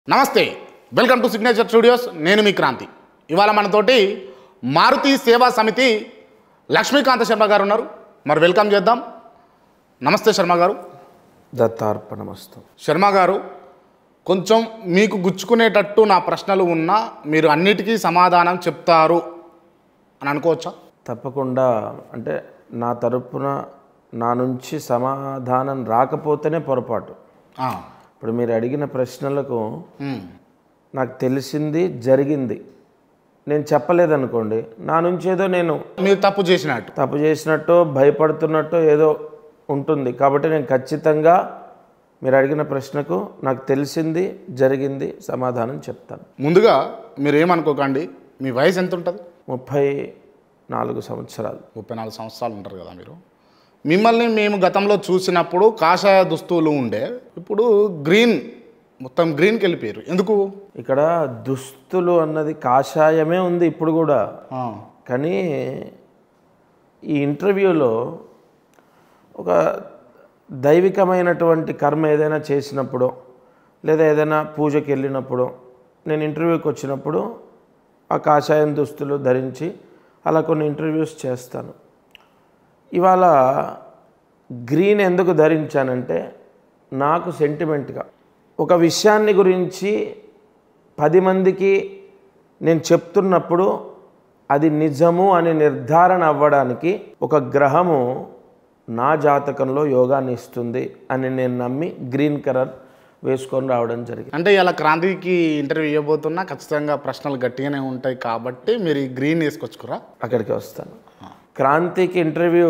నమస్తే welcome to signature studios నేను మీ క్రాంతి ఇవాళ మనతోటి మారుతి సేవా సమితి లక్ష్మీకాంత శర్మ గారు ఉన్నారు మరి వెల్కమ్ చేద్దాం నమస్తే శర్మ గారు దత్తార్పణమస్తు శర్మ గారు కొంచెం మీకు గుచ్చుకునేటట్టు నా ప్రశ్నలు ఉన్నా మీరు అన్నిటికీ సమాధానం చెప్తారు అని అనుకోవచ్చా తప్పకుండా అంటే నా తరపున నా నుంచి సమాధానం రాకపోతేనే పొరపాటు ఇప్పుడు మీరు అడిగిన ప్రశ్నలకు నాకు తెలిసింది జరిగింది నేను చెప్పలేదనుకోండి నా నుంచి ఏదో నేను మీరు తప్పు చేసినట్టు భయపడుతున్నట్టు ఏదో ఉంటుంది కాబట్టి నేను ఖచ్చితంగా మీరు అడిగిన ప్రశ్నకు నాకు తెలిసింది జరిగింది సమాధానం చెప్తాను. ముందుగా మీరు ఏమనుకోకండి, మీ వయసు ఎంత ఉంటుంది? 34 సంవత్సరాలు. 34 సంవత్సరాలు ఉంటారు కదా మీరు. మిమ్మల్ని మేము గతంలో చూసినప్పుడు కాషాయ దుస్తులు ఉండే, ఇప్పుడు గ్రీన్, మొత్తం గ్రీన్కి వెళ్ళిపోయారు. ఎందుకు? ఇక్కడ దుస్తులు అన్నది కాషాయమే ఉంది ఇప్పుడు కూడా, కానీ ఈ ఇంటర్వ్యూలో ఒక దైవికమైనటువంటి కర్మ ఏదైనా చేసినప్పుడు లేదా ఏదైనా పూజకి వెళ్ళినప్పుడు నేను ఇంటర్వ్యూకి వచ్చినప్పుడు ఆ కాషాయం దుస్తులు ధరించి అలా కొన్ని ఇంటర్వ్యూస్ చేస్తాను. ఇవాళ గ్రీన్ ఎందుకు ధరించానంటే నాకు సెంటిమెంట్గా ఒక విషయాన్ని గురించి 10 మందికి నేను చెప్తున్నప్పుడు అది నిజము అని నిర్ధారణ అవ్వడానికి ఒక గ్రహము నా జాతకంలో యోగాన్ని ఇస్తుంది అని నేను నమ్మి గ్రీన్ కలర్ వేసుకొని రావడం జరిగింది. అంటే ఇలా క్రాంతికి ఇంటర్వ్యూ ఇవ్వబోతున్నా ఖచ్చితంగా ప్రశ్నలు గట్టిగానే ఉంటాయి కాబట్టి మీరు ఈ గ్రీన్ వేసుకొచ్చుకురా. అక్కడికి వస్తాను. క్రాంతికి ఇంటర్వ్యూ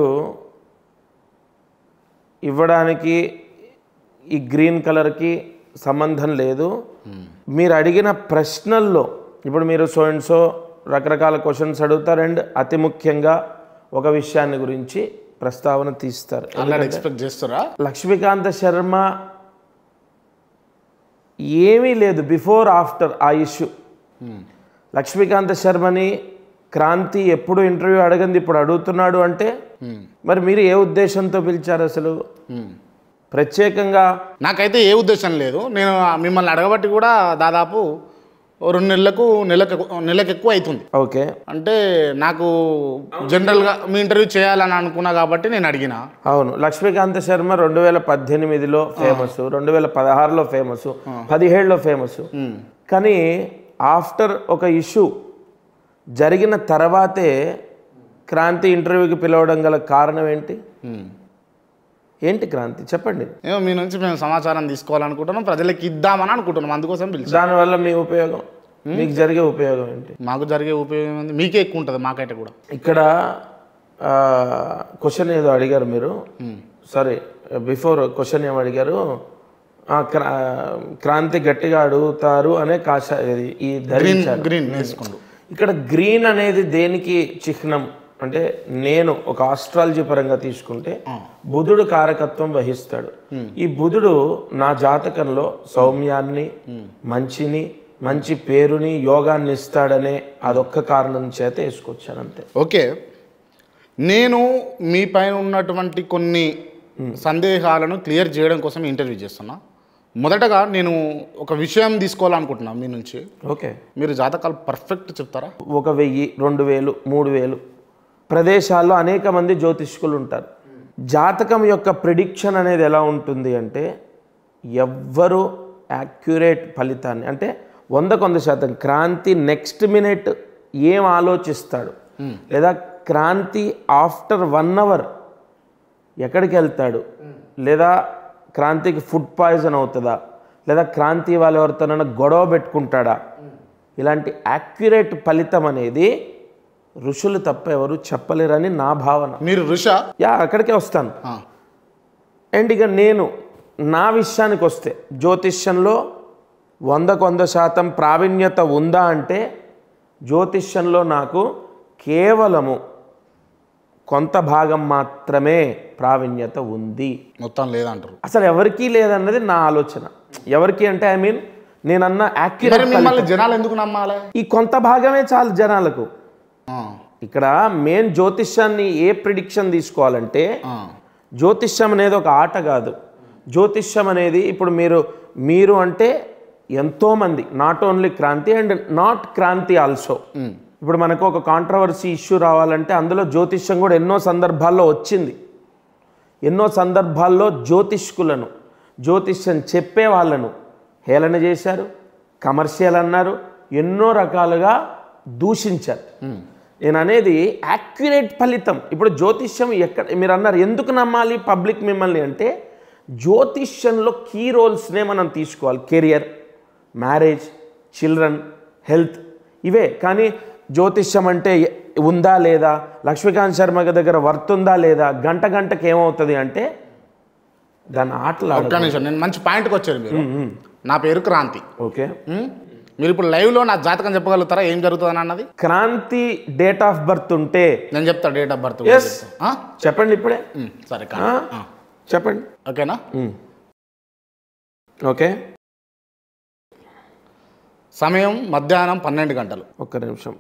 ఇవ్వడానికి ఈ గ్రీన్ కలర్కి సంబంధం లేదు. మీరు అడిగిన ప్రశ్నల్లో ఇప్పుడు మీరు సో అండ్ సో రకరకాల క్వశ్చన్స్ అడుగుతారు అండ్ అతి ముఖ్యంగా ఒక విషయాన్ని గురించి ప్రస్తావన తీస్తారు. ఎక్స్పెక్ట్ చేస్తారా? లక్ష్మీకాంత శర్మ ఏమీ లేదు బిఫోర్ ఆఫ్టర్ ఆ ఇష్యూ. లక్ష్మీకాంత శర్మని క్రాంతి ఎప్పుడు ఇంటర్వ్యూ అడగంది ఇప్పుడు అడుగుతున్నాడు అంటే మరి మీరు ఏ ఉద్దేశంతో పిలిచారు అసలు? ప్రత్యేకంగా నాకైతే ఏ ఉద్దేశం లేదు. నేను మిమ్మల్ని అడగబట్టి కూడా దాదాపు 2 నెలలకు ఎక్కువ అవుతుంది. ఓకే, అంటే నాకు జనరల్గా మీ ఇంటర్వ్యూ చేయాలని అనుకున్నా కాబట్టి నేను అడిగిన. అవును, లక్ష్మీకాంత శర్మ 2018లో ఫేమస్, 2016లో ఫేమస్, 17లో ఫేమస్. కానీ ఆఫ్టర్ ఒక ఇష్యూ జరిగిన తర్వాతే క్రాంతి ఇంటర్వ్యూకి పిలవడం గల కారణం ఏంటి? ఏంటి క్రాంతి చెప్పండి. ఏమో మీ నుంచి మేము సమాచారం తీసుకోవాలనుకుంటున్నాం, ప్రజలకు ఇద్దామని అనుకుంటున్నాం, అందుకోసం పిలిచి. దానివల్ల మీ ఉపయోగం, మీకు జరిగే ఉపయోగం ఏంటి? మాకు జరిగే ఉపయోగం ఏంటి? మీకే ఎక్కువ ఉంటుంది, మాకైతే కూడా. ఇక్కడ క్వశ్చన్ ఏదో అడిగారు మీరు, సారీ బిఫోర్ క్వశ్చన్ ఏం అడిగారు? క్రాంతి గట్టిగా అడుగుతారు అనే ఈ గ్రీన్ వేసుకోండి. ఇక్కడ గ్రీన్ అనేది దేనికి చిహ్నం అంటే నేను ఒక ఆస్ట్రాలజీ పరంగా తీసుకుంటే బుధుడు కారకత్వం వహిస్తాడు. ఈ బుధుడు నా జాతకంలో సౌమ్యాన్ని, మంచి పేరుని, యోగాన్ని ఇస్తాడనే అదొక్క కారణం చేత వేసుకొచ్చాను అంతే. ఓకే, నేను మీ పైన ఉన్నటువంటి కొన్ని సందేహాలను క్లియర్ చేయడం కోసం ఇంటర్వ్యూ చేస్తున్నా. మొదటగా నేను ఒక విషయం తీసుకోవాలనుకుంటున్నాను మీ నుంచి. ఓకే, మీరు జాతకాలు పర్ఫెక్ట్ చెప్తారా? 1000, 2000, 3000 ప్రదేశాల్లో అనేక మంది జ్యోతిష్కులు ఉంటారు. జాతకం యొక్క ప్రిడిక్షన్ అనేది ఎలా ఉంటుంది అంటే ఎవ్వరు యాక్యురేట్ ఫలితాన్ని అంటే 100% క్రాంతి నెక్స్ట్ మినిట్ ఏం ఆలోచిస్తాడు లేదా క్రాంతి ఆఫ్టర్ 1 అవర్ ఎక్కడికి వెళ్తాడు లేదా క్రాంతికి ఫుడ్ పాయిజన్ అవుతుందా లేదా క్రాంతి వాళ్ళు ఎవరితోనైనా గొడవ పెట్టుకుంటాడా, ఇలాంటి యాక్యురేట్ ఫలితం అనేది ఋషులు తప్ప ఎవరు చెప్పలేరని నా భావన. మీరు ఋష? అక్కడికే వస్తాను. అండ్ ఇక నేను నా విషయానికి వస్తే జ్యోతిష్యంలో 100% ప్రావీణ్యత ఉందా అంటే జ్యోతిష్యంలో నాకు కేవలము కొంత భాగం మాత్రమే ప్రావీణ్యత ఉంది, మొత్తం లేదంటారు. అసలు ఎవరికీ లేదన్నది నా ఆలోచన. ఎవరికి అంటే ఐ మీన్ నేనన్న యాక్యురేట్. జనాలు ఎందుకు నమ్మాలి? ఈ కొంత భాగమే చాలు జనాలకు. ఇక్కడ మెయిన్ జ్యోతిష్యాన్ని ఏ ప్రిడిక్షన్ తీసుకోవాలంటే జ్యోతిష్యం అనేది ఒక ఆట కాదు. జ్యోతిష్యం అనేది ఇప్పుడు మీరు అంటే ఎంతోమంది, not only Kranthi and not Kranthi also. ఇప్పుడు మనకు ఒక కాంట్రవర్సీ ఇష్యూ రావాలంటే అందులో జ్యోతిష్యం కూడా ఎన్నో సందర్భాల్లో వచ్చింది. ఎన్నో సందర్భాల్లో జ్యోతిష్కులను, జ్యోతిష్యం చెప్పే వాళ్ళను హేళన చేశారు, కమర్షియల్ అన్నారు, ఎన్నో రకాలుగా దూషించారు. నేను అనేది యాక్యురేట్ ఫలితం. ఇప్పుడు జ్యోతిష్యం ఎక్కడ మీరు అన్నారు ఎందుకు నమ్మాలి పబ్లిక్ మిమ్మల్ని అంటే, జ్యోతిష్యంలో కీ రోల్స్నే మనం తీసుకోవాలి. కెరియర్, మ్యారేజ్, చిల్డ్రన్, హెల్త్, ఇవే. కానీ జ్యోతిష్యం అంటే ఉందా లేదా, లక్ష్మీకాంత్ శర్మ దగ్గర వర్త్ ఉందా లేదా, గంట గంటకి ఏమవుతుంది అంటే దాని ఆటలు. ఒక్క నిమిషం, నేను మంచి పాయింట్కి వచ్చాను. మీరు నా పేరు క్రాంతి. ఓకే, మీరు ఇప్పుడు లైవ్లో నా జాతకం చెప్పగలుగుతారా ఏం జరుగుతుంది అన్నది? క్రాంతి డేట్ ఆఫ్ బర్త్ ఉంటే నేను చెప్తా డేట్ ఆఫ్ బర్త్. చెప్పండి ఇప్పుడే. సరే చెప్పండి. ఓకేనా? ఓకే, సమయం మధ్యాహ్నం 12 గంటలు. ఒక్క నిమిషం.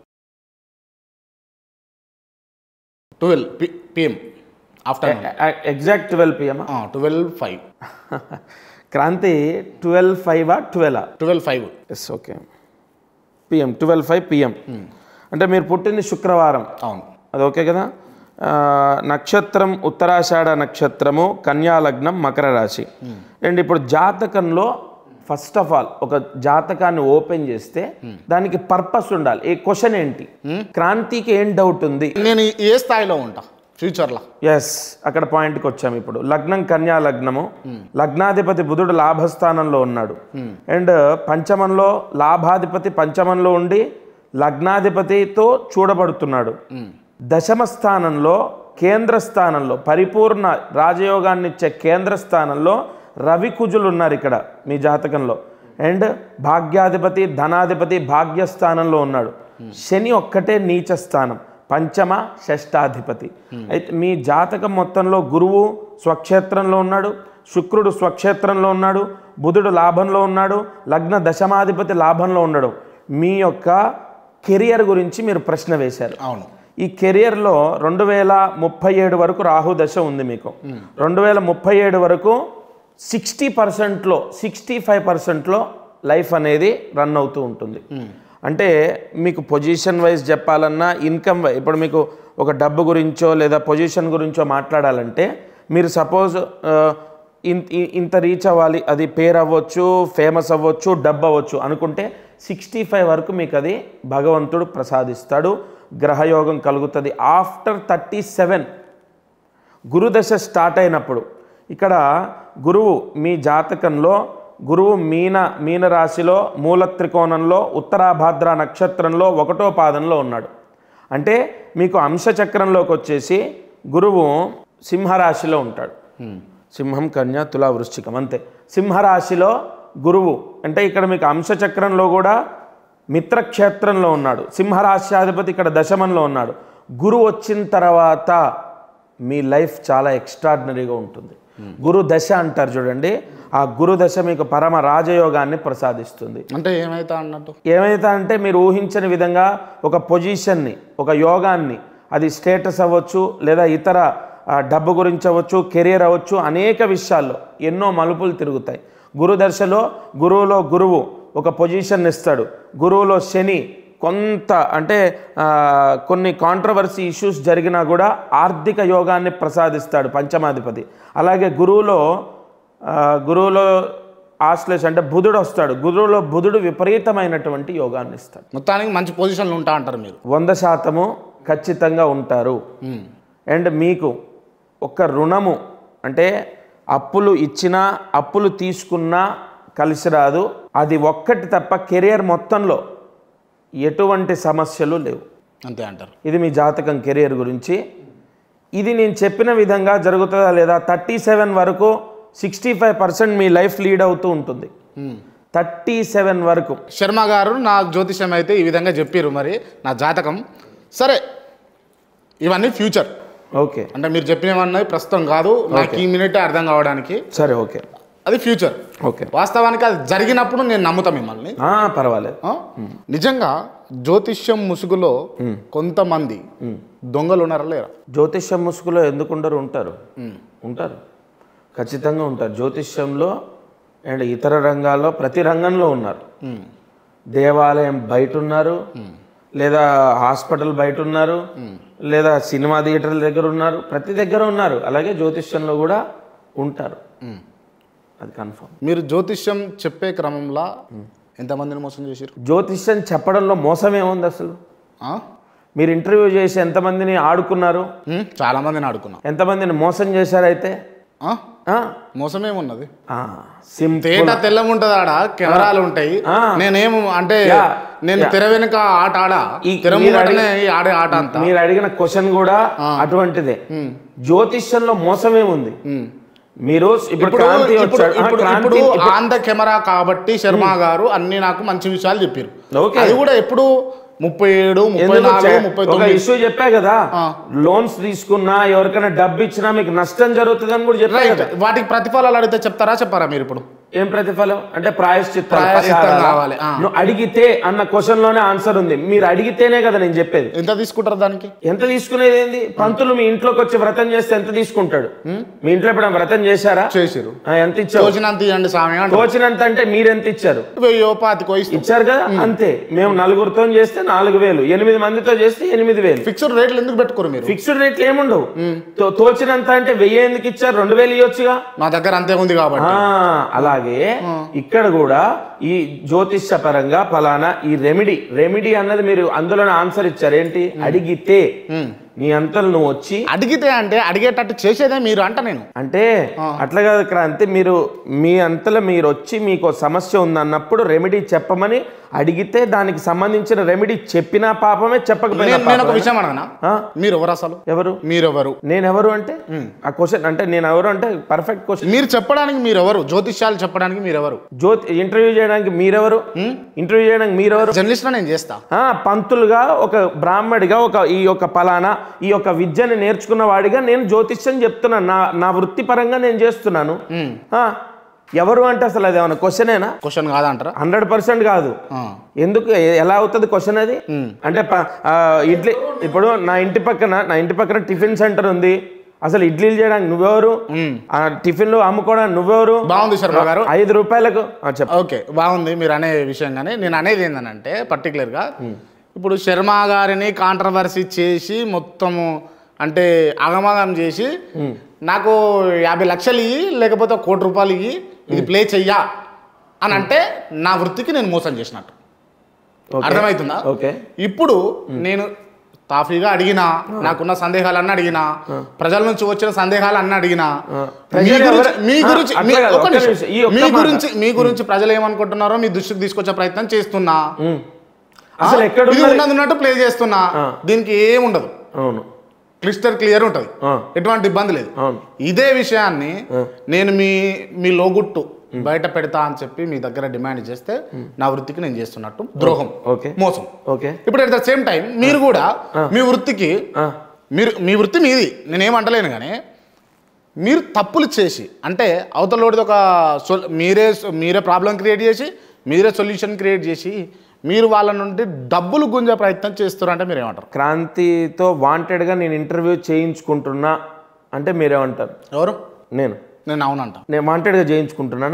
12 PM afternoon. Exact 12 PM. 12:05. Kranthi 12:05 12? 12:05. Yes, okay. PM 12:05 PM. అంటే మీరు పుట్టింది శుక్రవారం. అవును, అది ఓకే కదా. నక్షత్రం ఉత్తరాషాఢ నక్షత్రము, కన్యా లగ్నం, మకర రాశి. అండ్ ఇప్పుడు జాతకంలో ఫస్ట్ ఆఫ్ ఆల్ ఒక జాతకాన్ని ఓపెన్ చేస్తే దానికి పర్పస్ ఉండాలి. ఏ క్వశ్చన్ ఏంటి, క్రాంతికి ఏం డౌట్ ఉంది, నేను ఏ స్థాయిలో ఉంటా ఫ్యూచర్లో? ఎస్, అక్కడ పాయింట్కి వచ్చాము. ఇప్పుడు లగ్నం కన్యా లగ్నము, లగ్నాధిపతి బుధుడు లాభస్థానంలో ఉన్నాడు. అండ్ పంచమంలో లాభాధిపతి పంచమంలో ఉండి లగ్నాధిపతితో చూడబడుతున్నాడు. దశమ స్థానంలో కేంద్ర స్థానంలో పరిపూర్ణ రాజయోగాన్ని ఇచ్చే కేంద్ర స్థానంలో రవి కుజులు ఉన్నారు ఇక్కడ మీ జాతకంలో. అండ్ భాగ్యాధిపతి ధనాధిపతి భాగ్యస్థానంలో ఉన్నాడు. శని ఒక్కటే నీచ స్థానం, పంచమ షష్టాధిపతి. అయితే మీ జాతకం మొత్తంలో గురువు స్వక్షేత్రంలో ఉన్నాడు, శుక్రుడు స్వక్షేత్రంలో ఉన్నాడు, బుధుడు లాభంలో ఉన్నాడు, లగ్న దశమాధిపతి లాభంలో ఉన్నాడు. మీ యొక్క కెరియర్ గురించి మీరు ప్రశ్న వేశారు. అవును, ఈ కెరియర్లో 2037 వరకు రాహు దశ ఉంది మీకు. 2037 వరకు 60%లో 65%లో లైఫ్ అనేది రన్ అవుతూ ఉంటుంది. అంటే మీకు పొజిషన్ వైజ్ చెప్పాలన్నా, ఇన్కమ్ వైజ్, ఇప్పుడు మీకు ఒక డబ్బు గురించో లేదా పొజిషన్ గురించో మాట్లాడాలంటే మీరు సపోజ్ ఇంత రీచ్ అవ్వాలి, అది పేరు అవ్వచ్చు, ఫేమస్ అవ్వచ్చు, డబ్బు అవ్వచ్చు అనుకుంటే 65 వరకు మీకు అది భగవంతుడు ప్రసాదిస్తాడు, గ్రహయోగం కలుగుతుంది. ఆఫ్టర్ 37 గురుదశ స్టార్ట్ అయినప్పుడు ఇక్కడ గురువు మీ జాతకంలో గురువు మీన రాశిలో మూల త్రికోణంలో ఉత్తరాభాద్ర నక్షత్రంలో 1వ పాదంలో ఉన్నాడు. అంటే మీకు అంశచక్రంలోకి వచ్చేసి గురువు సింహరాశిలో ఉంటాడు. సింహం, కన్య, తుల, వృశ్చికం, అంతే. సింహరాశిలో గురువు అంటే ఇక్కడ మీకు అంశచక్రంలో కూడా మిత్రక్షేత్రంలో ఉన్నాడు. సింహరాశ్యాధిపతి ఇక్కడ దశమంలో ఉన్నాడు. గురువు వచ్చిన తర్వాత మీ లైఫ్ చాలా ఎక్స్ట్రాడినరీగా ఉంటుంది. గురు దశ అంటారు చూడండి, ఆ గురు దశ మీకు పరమ రాజయోగాన్ని ప్రసాదిస్తుంది. అంటే ఏమైతా అన్నట్టు, ఏమైతా అంటే మీరు ఊహించని విధంగా ఒక పొజిషన్ని, ఒక యోగాన్ని, అది స్టేటస్ అవ్వచ్చు లేదా ఇతర డబ్బు గురించి అవ్వచ్చు, కెరీర్ అవ్వచ్చు, అనేక విషయాల్లో ఎన్నో మలుపులు తిరుగుతాయి. గురుదశలో గురువులో గురువు ఒక పొజిషన్ ఇస్తాడు, గురువులో శని కొంత అంటే కొన్ని కాంట్రవర్సీ ఇష్యూస్ జరిగినా కూడా ఆర్థిక యోగాన్ని ప్రసాదిస్తాడు పంచమాధిపతి. అలాగే గురువులో ఆశ్లేష అంటే బుధుడు వస్తాడు, గురువులో బుధుడు విపరీతమైనటువంటి యోగాన్ని ఇస్తాడు. మొత్తానికి మంచి పొజిషన్లో ఉంటా అంటారు మీరు. 100% ఖచ్చితంగా ఉంటారు. అండ్ మీకు ఒక రుణము అంటే అప్పులు ఇచ్చినా అప్పులు తీసుకున్నా కలిసి రాదు. అది ఒక్కటి తప్ప కెరియర్ మొత్తంలో ఎటువంటి సమస్యలు లేవు. అంతే అంటారు. ఇది మీ జాతకం కెరియర్ గురించి. ఇది నేను చెప్పిన విధంగా జరుగుతుందా లేదా, 37 వరకు 65% మీ లైఫ్ లీడ్ అవుతూ ఉంటుంది. 37 వరకు. శర్మ గారు నా జ్యోతిష్యం అయితే ఈ విధంగా చెప్పారు. మరి నా జాతకం సరే, ఇవన్నీ ఫ్యూచర్. ఓకే, అంటే మీరు చెప్పినవన్నది ప్రస్తుతం కాదు, నాకు ఈ మినిటే అర్థం కావడానికి. సరే, ఓకే, అది ఫ్యూచర్. ఓకే, వాస్తవానికి అది జరిగినప్పుడు నేను నమ్ముతా మిమ్మల్ని. పర్వాలేదు. నిజంగా జ్యోతిష్యం ముసుగులో కొంతమంది దొంగలు ఉన్నారా లేరా? జ్యోతిష్యం ముసుగులో ఎందుకు ఉండరు? ఉంటారు, ఖచ్చితంగా ఉంటారు. జ్యోతిష్యంలో అండ్ ఇతర రంగాల్లో ప్రతి రంగంలో ఉన్నారు. దేవాలయం బయట ఉన్నారు, లేదా హాస్పిటల్ బయట ఉన్నారు, లేదా సినిమా థియేటర్ల దగ్గర ఉన్నారు, ప్రతి దగ్గర ఉన్నారు. అలాగే జ్యోతిష్యంలో కూడా ఉంటారు, అది కన్ఫర్మ్. మీరు జ్యోతిష్యం చెప్పే క్రమంలో ఎంతమందిని మోసం చేశారు? జ్యోతిష్యం చెప్పడంలో మోసం ఏముంది అసలు? మీరు ఇంటర్వ్యూ చేసి ఎంతమందిని ఆడుకున్నారు? చాలా మందిని ఆడుకున్నా. ఎంతమందిని మోసం చేశారు? అయితే మోసం ఏమున్నది? సింపుల్. తెల్లం ఉంటది, ఆడ కెమెరాలు ఉంటాయి. నేనేం అంటే నేను తెర వెనుక ఆట తెర ముంగటనే ఆడే ఆట అంతా. మీరు అడిగిన క్వశ్చన్ కూడా అటువంటిదే. జ్యోతిష్యంలో మోసం ఏముంది? మీరు ఇప్పుడు ఆన్ ద కెమెరా కాబట్టి శర్మ గారు అన్ని నాకు మంచి విషయాలు చెప్పారు. అది కూడా ఎప్పుడు 37, 34, 39 ఇష్యూ చెప్పా కదా, లోన్స్ తీసుకున్నా ఎవరికైనా డబ్బు ఇచ్చినా మీకు నష్టం జరుగుతుంది అని కూడా చెప్పా కదా. వాటికి ప్రతిఫలాలు అడిగితే చెప్పారా మీరు? ఇప్పుడు ఏం ప్రతిఫలం అంటే ప్రాయశ్చిత్తం కావాలి. నువ్వు అడిగితే అన్న క్వశ్చన్ లోనే ఆన్సర్ ఉంది. మీరు అడిగితేనే కదా నేను చెప్పేది. ఎంత తీసుకుంటారు దానికి? ఎంత తీసుకునేది ఏంది? పంతులు మీ ఇంట్లోకి వచ్చి వ్రతం చేస్తే ఎంత తీసుకుంటాడు? మీ ఇంట్లో ఎప్పుడైనా వ్రతం చేశారా? చేశారు. ఎంత ఇచ్చారు? తోచినంత ఇవ్వండి స్వామి. తోచినంత అంటే మీరెంత ఇచ్చారు? 1000 ఇచ్చారు కదా, అంతే. మేము 4గురితో చేస్తే 4000, 8 మందితో చేస్తే 8000. ఫిక్స్డ్ రేట్లు ఎందుకు పెట్టుకోరు మీరు? ఫిక్స్డ్ రేట్లు ఏముండవు. తోచినంత అంటే 1000 ఎందుకు ఇచ్చారు? 2000 ఇవ్వచ్చుగా. నా దగ్గర అంతే ఉంది కాబట్టి. అలాగే ఇక్కడ కూడా ఈ జ్యోతిష్య పరంగా ఫలానా ఈ రెమెడీ అన్నది మీరు అందులోనే ఆన్సర్ ఇచ్చారు. ఏంటి? అడిగితే. నీ అంతలు నువ్వు వచ్చి అడిగితే అంటే అడిగేటట్టు చేసేదే మీరు అంట. నేను అంటే అట్లా కాదు క్రాంతి, మీరు మీ అంతలో మీరు వచ్చి మీకు సమస్య ఉందన్నప్పుడు రెమెడీ చెప్పమని అడిగితే దానికి సంబంధించిన రెమెడీ చెప్పినా పాపమే, చెప్పకపోయినా. నేను ఒక విషయం అడగనా? మీరు ఎవరు అసలు? ఎవరు? మీరెవరు? నేనెవరు అంటే ఆ క్వశ్చన్ అంటే నేను ఎవరు అంటే పర్ఫెక్ట్ క్వశ్చన్. మీరు చెప్పడానికి మీరెవరు? జ్యోతిష్యాలు చెప్పడానికి మీరెవరు? ఇంటర్వ్యూ చేయడానికి మీరెవరు? ఇంటర్వ్యూ చేయడానికి మీరెవరు? జర్నలిస్ట్ నేను చేస్తా. పంతులుగా, ఒక బ్రాహ్మడిగా, ఈ యొక్క పలానా ఈ యొక్క విద్యను నేర్చుకున్న వాడిగా నేను జ్యోతిష్యం చెప్తున్నాను. నా వృత్తిపరంగా నేను చేస్తున్నాను. ఎవరు అంటే అసలు అది ఏమన్నా క్వశ్చనేనా? క్వశ్చన్ కాదంటారా? 100% కాదు. ఎందుకు? ఎలా అవుతుంది క్వశ్చన్ అది? అంటే ఇడ్లీ, ఇప్పుడు నా ఇంటి పక్కన టిఫిన్ సెంటర్ ఉంది. అసలు ఇడ్లీలు చేయడానికి నువ్వెవరు? ఆ టిఫిన్లు అమ్ముకోవడానికి నువ్వెవరు? బాగుంది శర్మ గారు. 5 రూపాయలకు ఓకే, బాగుంది మీరు అనే విషయం. కానీ నేను అనేది ఏంటంటే పర్టికులర్గా ఇప్పుడు శర్మ గారిని కాంట్రవర్సీ చేసి మొత్తము అంటే అగమగం చేసి నాకు 50 లక్షలు ఇయ్యి లేకపోతే 1 కోటి రూపాయలు ఇయ్యి ఇది ప్లే చెయ్యా అని అంటే నా వృత్తికి నేను మోసం చేసినట్టు. అర్థమవుతుందా? ఇప్పుడు నేను తాఫీగా అడిగినా, నాకున్న సందేహాలన్నీ అడిగినా, ప్రజల నుంచి వచ్చిన సందేహాలన్నీ అడిగినా, మీ గురించి ప్రజలు ఏమనుకుంటున్నారో మీ దృష్టికి తీసుకొచ్చే ప్రయత్నం చేస్తున్నా. అసలు ఎక్కడ ఉన్నట్టు ప్లే చేస్తున్నా. దీనికి ఏముండదు, క్లిస్టర్ క్లియర్ ఉంటుంది, ఎటువంటి ఇబ్బంది లేదు. ఇదే విషయాన్ని నేను మీ లోగుట్టు బయట పెడతా అని చెప్పి మీ దగ్గర డిమాండ్ చేస్తే నా వృత్తికి నేను చేస్తున్నట్టు ద్రోహం, మోసం. ఇప్పుడు అట్ ద సేమ్ టైం మీరు కూడా మీ వృత్తికి మీ వృత్తి మీది, నేనేమంటలేను. కానీ మీరు తప్పులు చేసి అంటే అవతలోడిది ఒక మీరే ప్రాబ్లం క్రియేట్ చేసి, మీరే సొల్యూషన్ క్రియేట్ చేసి మీరు వాళ్ళ నుండి డబ్బులు గుంజే ప్రయత్నం చేస్తారంటే మీరేమంటారు? క్రాంతితో వాంటెడ్గా నేను ఇంటర్వ్యూ చేయించుకుంటున్నా అంటే మీరేమంటారు? ఎవరు? నేను అవునంట. నేను వాంటెడ్గా చేయించుకుంటున్నానా?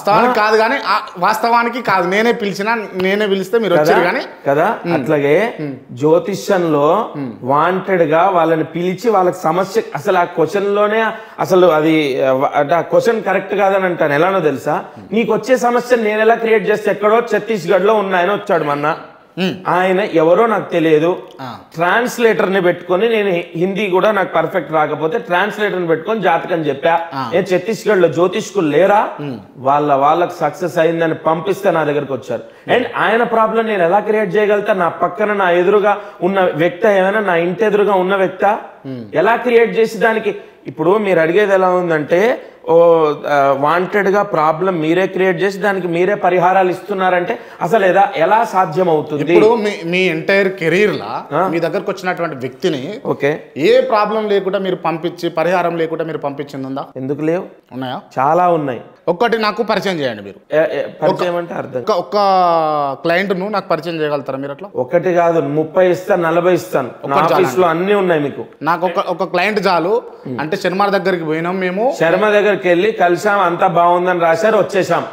వాస్తవానికి కాదు, నేనే పిలిస్తే మీరు వచ్చారు కానీ కదా. అట్లాగే జ్యోతిష్యంలో వాంటెడ్గా వాళ్ళని పిలిచి వాళ్ళకి సమస్య, అసలు ఆ క్వశ్చన్ లోనే అసలు అది అంటే ఆ క్వశ్చన్ కరెక్ట్ కాదని అంటాను. ఎలానో తెలుసా? నీకు వచ్చే సమస్యను నేను ఎలా క్రియేట్ చేస్తే, ఎక్కడో ఛత్తీస్గఢ్ లో ఉన్న ఆయన వచ్చాడు మొన్న. ఆయన ఎవరో నాకు తెలియదు, ట్రాన్స్లేటర్ ని పెట్టుకొని, నేను హిందీ కూడా నాకు పర్ఫెక్ట్ రాకపోతే ట్రాన్స్లేటర్ ని పెట్టుకొని జాతకం చెప్పా. ఛత్తీస్గఢ్ లో జ్యోతిష్కులు లేరా? వాళ్ళకి సక్సెస్ అయిందని పంపిస్తే నా దగ్గరకు వచ్చారు. అండ్ ఆయన ప్రాబ్లం నేను ఎలా క్రియేట్ చేయగలుగుతా? నా పక్కన నా ఎదురుగా ఉన్న వ్యక్తి ఏమైనా నా ఇంటి ఎదురుగా ఉన్న వ్యక్తి ఎలా క్రియేట్ చేసి దానికి ఇప్పుడు మీరు అడిగేది ఎలా ఉందంటే వాంటెడ్గా ప్రాబ్లం మీరే క్రియేట్ చేసి దానికి మీరే పరిహారాలు ఇస్తున్నారంటే అసలు ఎలా సాధ్యం అవుతుంది? ఇప్పుడు మీ ఎంటైర్ కెరీర్ లా మీ దగ్గరకు వచ్చినటువంటి వ్యక్తిని ఏ ప్రాబ్లం లేకుండా మీరు పంపించి, పరిహారం లేకుండా మీరు పంపించింది ఉందా? ఎందుకు లేవు? ఉన్నాయా? చాలా ఉన్నాయి. ఒక్కటి నాకు పరిచయం చేయండి మీరు. పరిచయం అంటే అర్థం? ఒక్క క్లయింట్ ను నాకు పరిచయం చేయగలుగుతారా మీరు? అట్లా ఒకటి కాదు, 30 ఇస్తాను, 40 ఇస్తాను. ఆఫీస్ లో అన్ని ఉన్నాయి మీకు. నాకు ఒక క్లయింట్ చాలు. అంటే శర్మ దగ్గరికి పోయినాం మేము. శర్మ దగ్గర దగ్గరికి వెళ్ళి కలిసాం, అంతా బాగుందని రాశారు, వచ్చేసాం.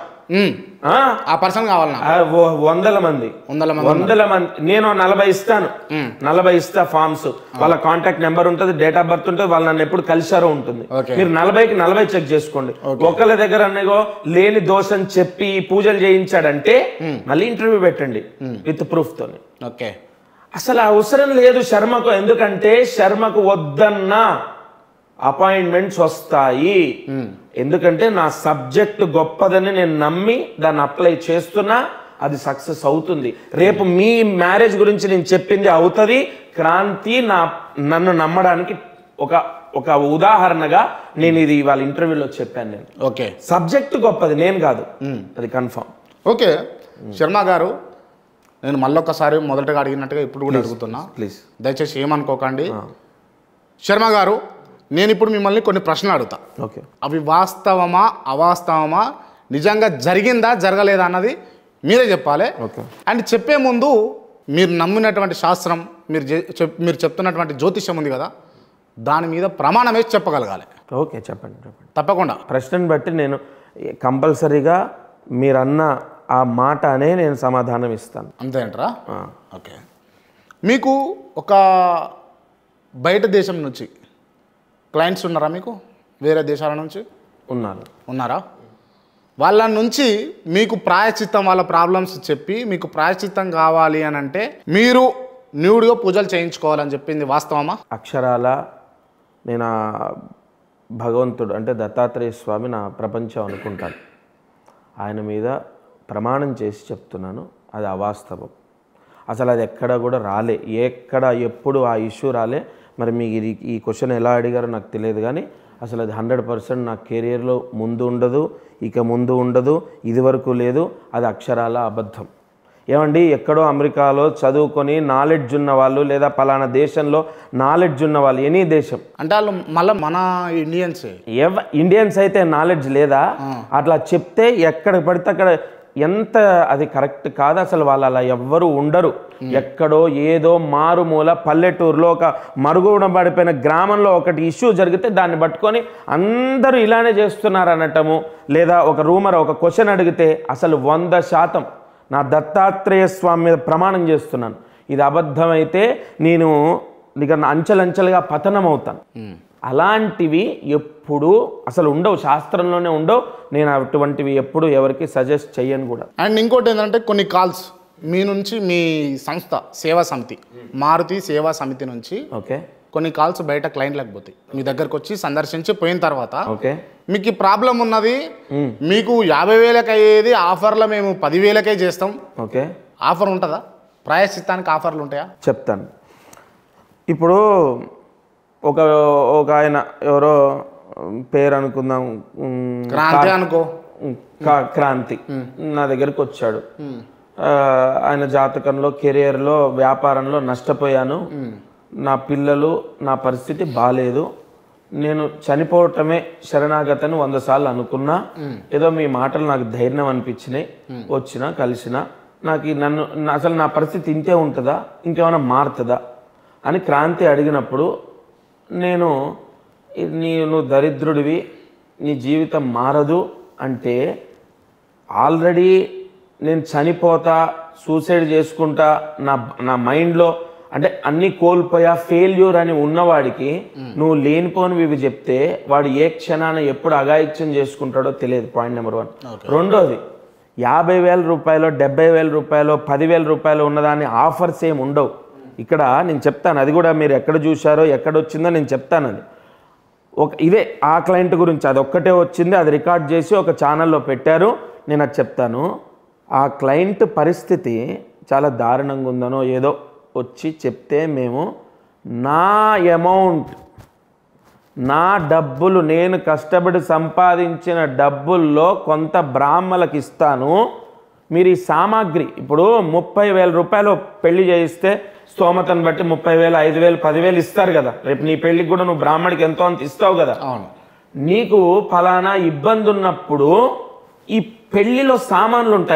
ఆ పర్సన్ కావాలి. వందల మంది నేను 40 ఇస్తాను, 40 ఇస్తా ఫార్మ్స్. వాళ్ళ కాంటాక్ట్ నెంబర్ ఉంటుంది, డేట్ ఆఫ్ బర్త్ ఉంటుంది, వాళ్ళు నన్ను ఎప్పుడు కలిసారో ఉంటుంది. మీరు 40కి 40 చెక్ చేసుకోండి. ఒకళ్ళ దగ్గర అన్నగో లేని దోషం చెప్పి పూజలు చేయించాడంటే మళ్ళీ ఇంటర్వ్యూ పెట్టండి విత్ ప్రూఫ్ తోని. ఓకే, అసలు అవసరం లేదు శర్మకు. ఎందుకంటే శర్మకు వద్దన్నా అపాయింట్మెంట్స్ వస్తాయి. ఎందుకంటే నా సబ్జెక్ట్ గొప్పదని నేను నమ్మి దాన్ని అప్లై చేస్తున్నా, అది సక్సెస్ అవుతుంది. రేపు మీ మ్యారేజ్ గురించి నేను చెప్పింది అవుతుంది. క్రాంతి నన్ను నమ్మడానికి ఒక ఉదాహరణగా నేను ఇది వాళ్ళ ఇంటర్వ్యూలో చెప్పాను. నేను ఓకే, సబ్జెక్ట్ గొప్పది, నేను కాదు, అది కన్ఫర్మ్. ఓకే శర్మ గారు, నేను మళ్ళొక్కసారి మొదటగా అడిగినట్టుగా ఇప్పుడు కూడా అడుగుతున్నా, ప్లీజ్ దయచేసి ఏమనుకోకండి. శర్మ గారు, నేను ఇప్పుడు మిమ్మల్ని కొన్ని ప్రశ్నలు అడుగుతా. ఓకే, అవి వాస్తవమా అవాస్తవమా, నిజంగా జరిగిందా జరగలేదా అన్నది మీరే చెప్పాలి. అండ్ చెప్పే ముందు మీరు నమ్మినటువంటి శాస్త్రం, మీరు చెప్తున్నటువంటి జ్యోతిష్యం ఉంది కదా, దాని మీద ప్రమాణం వేసి చెప్పగలగాలి. ఓకే, చెప్పండి. తప్పకుండా. ప్రశ్నను బట్టి నేను కంపల్సరీగా మీరన్న ఆ మాట అనే నేను సమాధానం ఇస్తాను. అంతే అంటారా? ఓకే. మీకు ఒక బయట దేశం నుంచి క్లయింట్స్ ఉన్నారా? మీకు వేరే దేశాల నుంచి ఉన్నారా? వాళ్ళ నుంచి మీకు ప్రాయశ్చిత్తం, వాళ్ళ ప్రాబ్లమ్స్ చెప్పి మీకు ప్రాయశ్చిత్తం కావాలి అని అంటే మీరు న్యూడ్గా పూజలు చేయించుకోవాలని చెప్పింది వాస్తవమా? అక్షరాల నేను భగవంతుడు అంటే దత్తాత్రేయ స్వామి నా ప్రపంచం అనుకుంటాను. ఆయన మీద ప్రమాణం చేసి చెప్తున్నాను, అది అవాస్తవం. అసలు అది ఎక్కడ కూడా రాలే, ఎప్పుడు ఆ ఇష్యూ రాలే. మరి మీకు ఈ క్వశ్చన్ ఎలా అడిగారో నాకు తెలియదు, కానీ అసలు అది 100% నా కెరియర్లో ముందు ఉండదు, ఇక ముందు ఉండదు, ఇదివరకు లేదు. అది అక్షరాల అబద్ధం. ఏమండి, ఎక్కడో అమెరికాలో చదువుకొని నాలెడ్జ్ ఉన్న వాళ్ళు, లేదా పలానా దేశంలో నాలెడ్జ్ ఉన్న వాళ్ళు, ఎనీ దేశం అంటే వాళ్ళు మళ్ళీ మన ఇండియన్స్ అయితే నాలెడ్జ్ లేదా? అట్లా చెప్తే ఎక్కడ పడితే అక్కడ ఎంత అది కరెక్ట్ కాదు. అసలు వాళ్ళు అలా ఎవ్వరూ ఉండరు. ఎక్కడో ఏదో మారుమూల పల్లెటూరులో ఒక మరుగున పడిపోయిన గ్రామంలో ఒకటి ఇష్యూ జరిగితే దాన్ని పట్టుకొని అందరూ ఇలానే చేస్తున్నారు అనటము, లేదా ఒక రూమర్ ఒక క్వశ్చన్ అడిగితే అసలు 100% నా దత్తాత్రేయ స్వామి మీద ప్రమాణం చేస్తున్నాను, ఇది అబద్ధమైతే నేను ఇక అంచెలంచెలుగా పతనం అవుతాను. అలాంటివి ఎప్పుడు అసలు ఉండవు, శాస్త్రంలోనే ఉండవు. నేను అటువంటివి ఎప్పుడు ఎవరికి సజెస్ట్ చేయను కూడా. అండ్ ఇంకోటి ఏంటంటే, కొన్ని కాల్స్ మీ నుంచి, మీ సంస్థ సేవా సమితి, మారుతి సేవా సమితి నుంచి ఓకే కొన్ని కాల్స్ బయట క్లయింట్లకు పోతాయి. మీ దగ్గరకు వచ్చి సందర్శించి పోయిన తర్వాత ఓకే మీకు ఈ ప్రాబ్లం ఉన్నది, మీకు 50,000కి అయ్యేది ఆఫర్లో మేము 10,000కే చేస్తాం. ఓకే, ఆఫర్ ఉంటుందా? ప్రాయశ్చిత్తానికి ఆఫర్లు ఉంటాయా? చెప్తాను. ఇప్పుడు ఒక ఆయన ఎవరో పేరు అనుకుందాం, క్రాంతి అనుకో, క్రాంతి నా దగ్గరికి వచ్చాడు. ఆయన జాతకంలో, కెరియర్లో, వ్యాపారంలో నష్టపోయాను, నా పిల్లలు, నా పరిస్థితి బాగాలేదు, నేను చనిపోవటమే శరణాగతని 100 సార్లు అనుకున్నా, ఏదో మీ మాటలు నాకు ధైర్యం అనిపించినాయి, వచ్చినా కలిసినా, నాకు అసలు నా పరిస్థితి ఇంతే ఉంటుందా, ఇంకేమైనా మారుతుందా అని క్రాంతి అడిగినప్పుడు, నువ్వు దరిద్రుడివి, నీ జీవితం మారదు అంటే, ఆల్రెడీ నేను చనిపోతా, సూసైడ్ చేసుకుంటా, నా మైండ్లో అంటే అన్నీ కోల్పోయా, ఫెయిల్యూర్ అని ఉన్నవాడికి నువ్వు లేనిపోనివి ఇవి చెప్తే వాడు ఏ క్షణాన ఎప్పుడు అఘాయిత్యం చేసుకుంటాడో తెలియదు. Point number 1. రెండోది, 50,000 రూపాయలు, 70,000 రూపాయలు, 10,000 రూపాయలు ఉన్నదాన్ని ఆఫర్స్ ఏమి ఉండవు. ఇక్కడ నేను చెప్తాను, అది కూడా మీరు ఎక్కడ చూశారో ఎక్కడ వచ్చిందో నేను చెప్తాను. అది ఇదే ఆ క్లయింట్ గురించి, అది ఒక్కటే వచ్చింది, అది రికార్డ్ చేసి ఒక ఛానల్లో పెట్టారు, నేను అది చెప్తాను. ఆ క్లయింట్ పరిస్థితి చాలా దారుణంగా ఉందనో ఏదో వచ్చి చెప్తే, మేము నా అమౌంట్, నా డబ్బులు, నేను కష్టపడి సంపాదించిన డబ్బుల్లో కొంత బ్రాహ్మణులకు ఇస్తాను, మీరు ఈ సామాగ్రి, ఇప్పుడు 30,000 రూపాయలు పెళ్లి చేయిస్తే స్తోమతను బట్టి 30,000, 5,000, 10,000 ఇస్తారు కదా. రేపు నీ పెళ్లికి కూడా నువ్వు బ్రాహ్మడికి ఎంతో అంత ఇస్తావు కదా. నీకు ఫలానా ఇబ్బంది ఉన్నప్పుడు ఈ పెళ్లిలో సామాన్లు ఉంటాయా?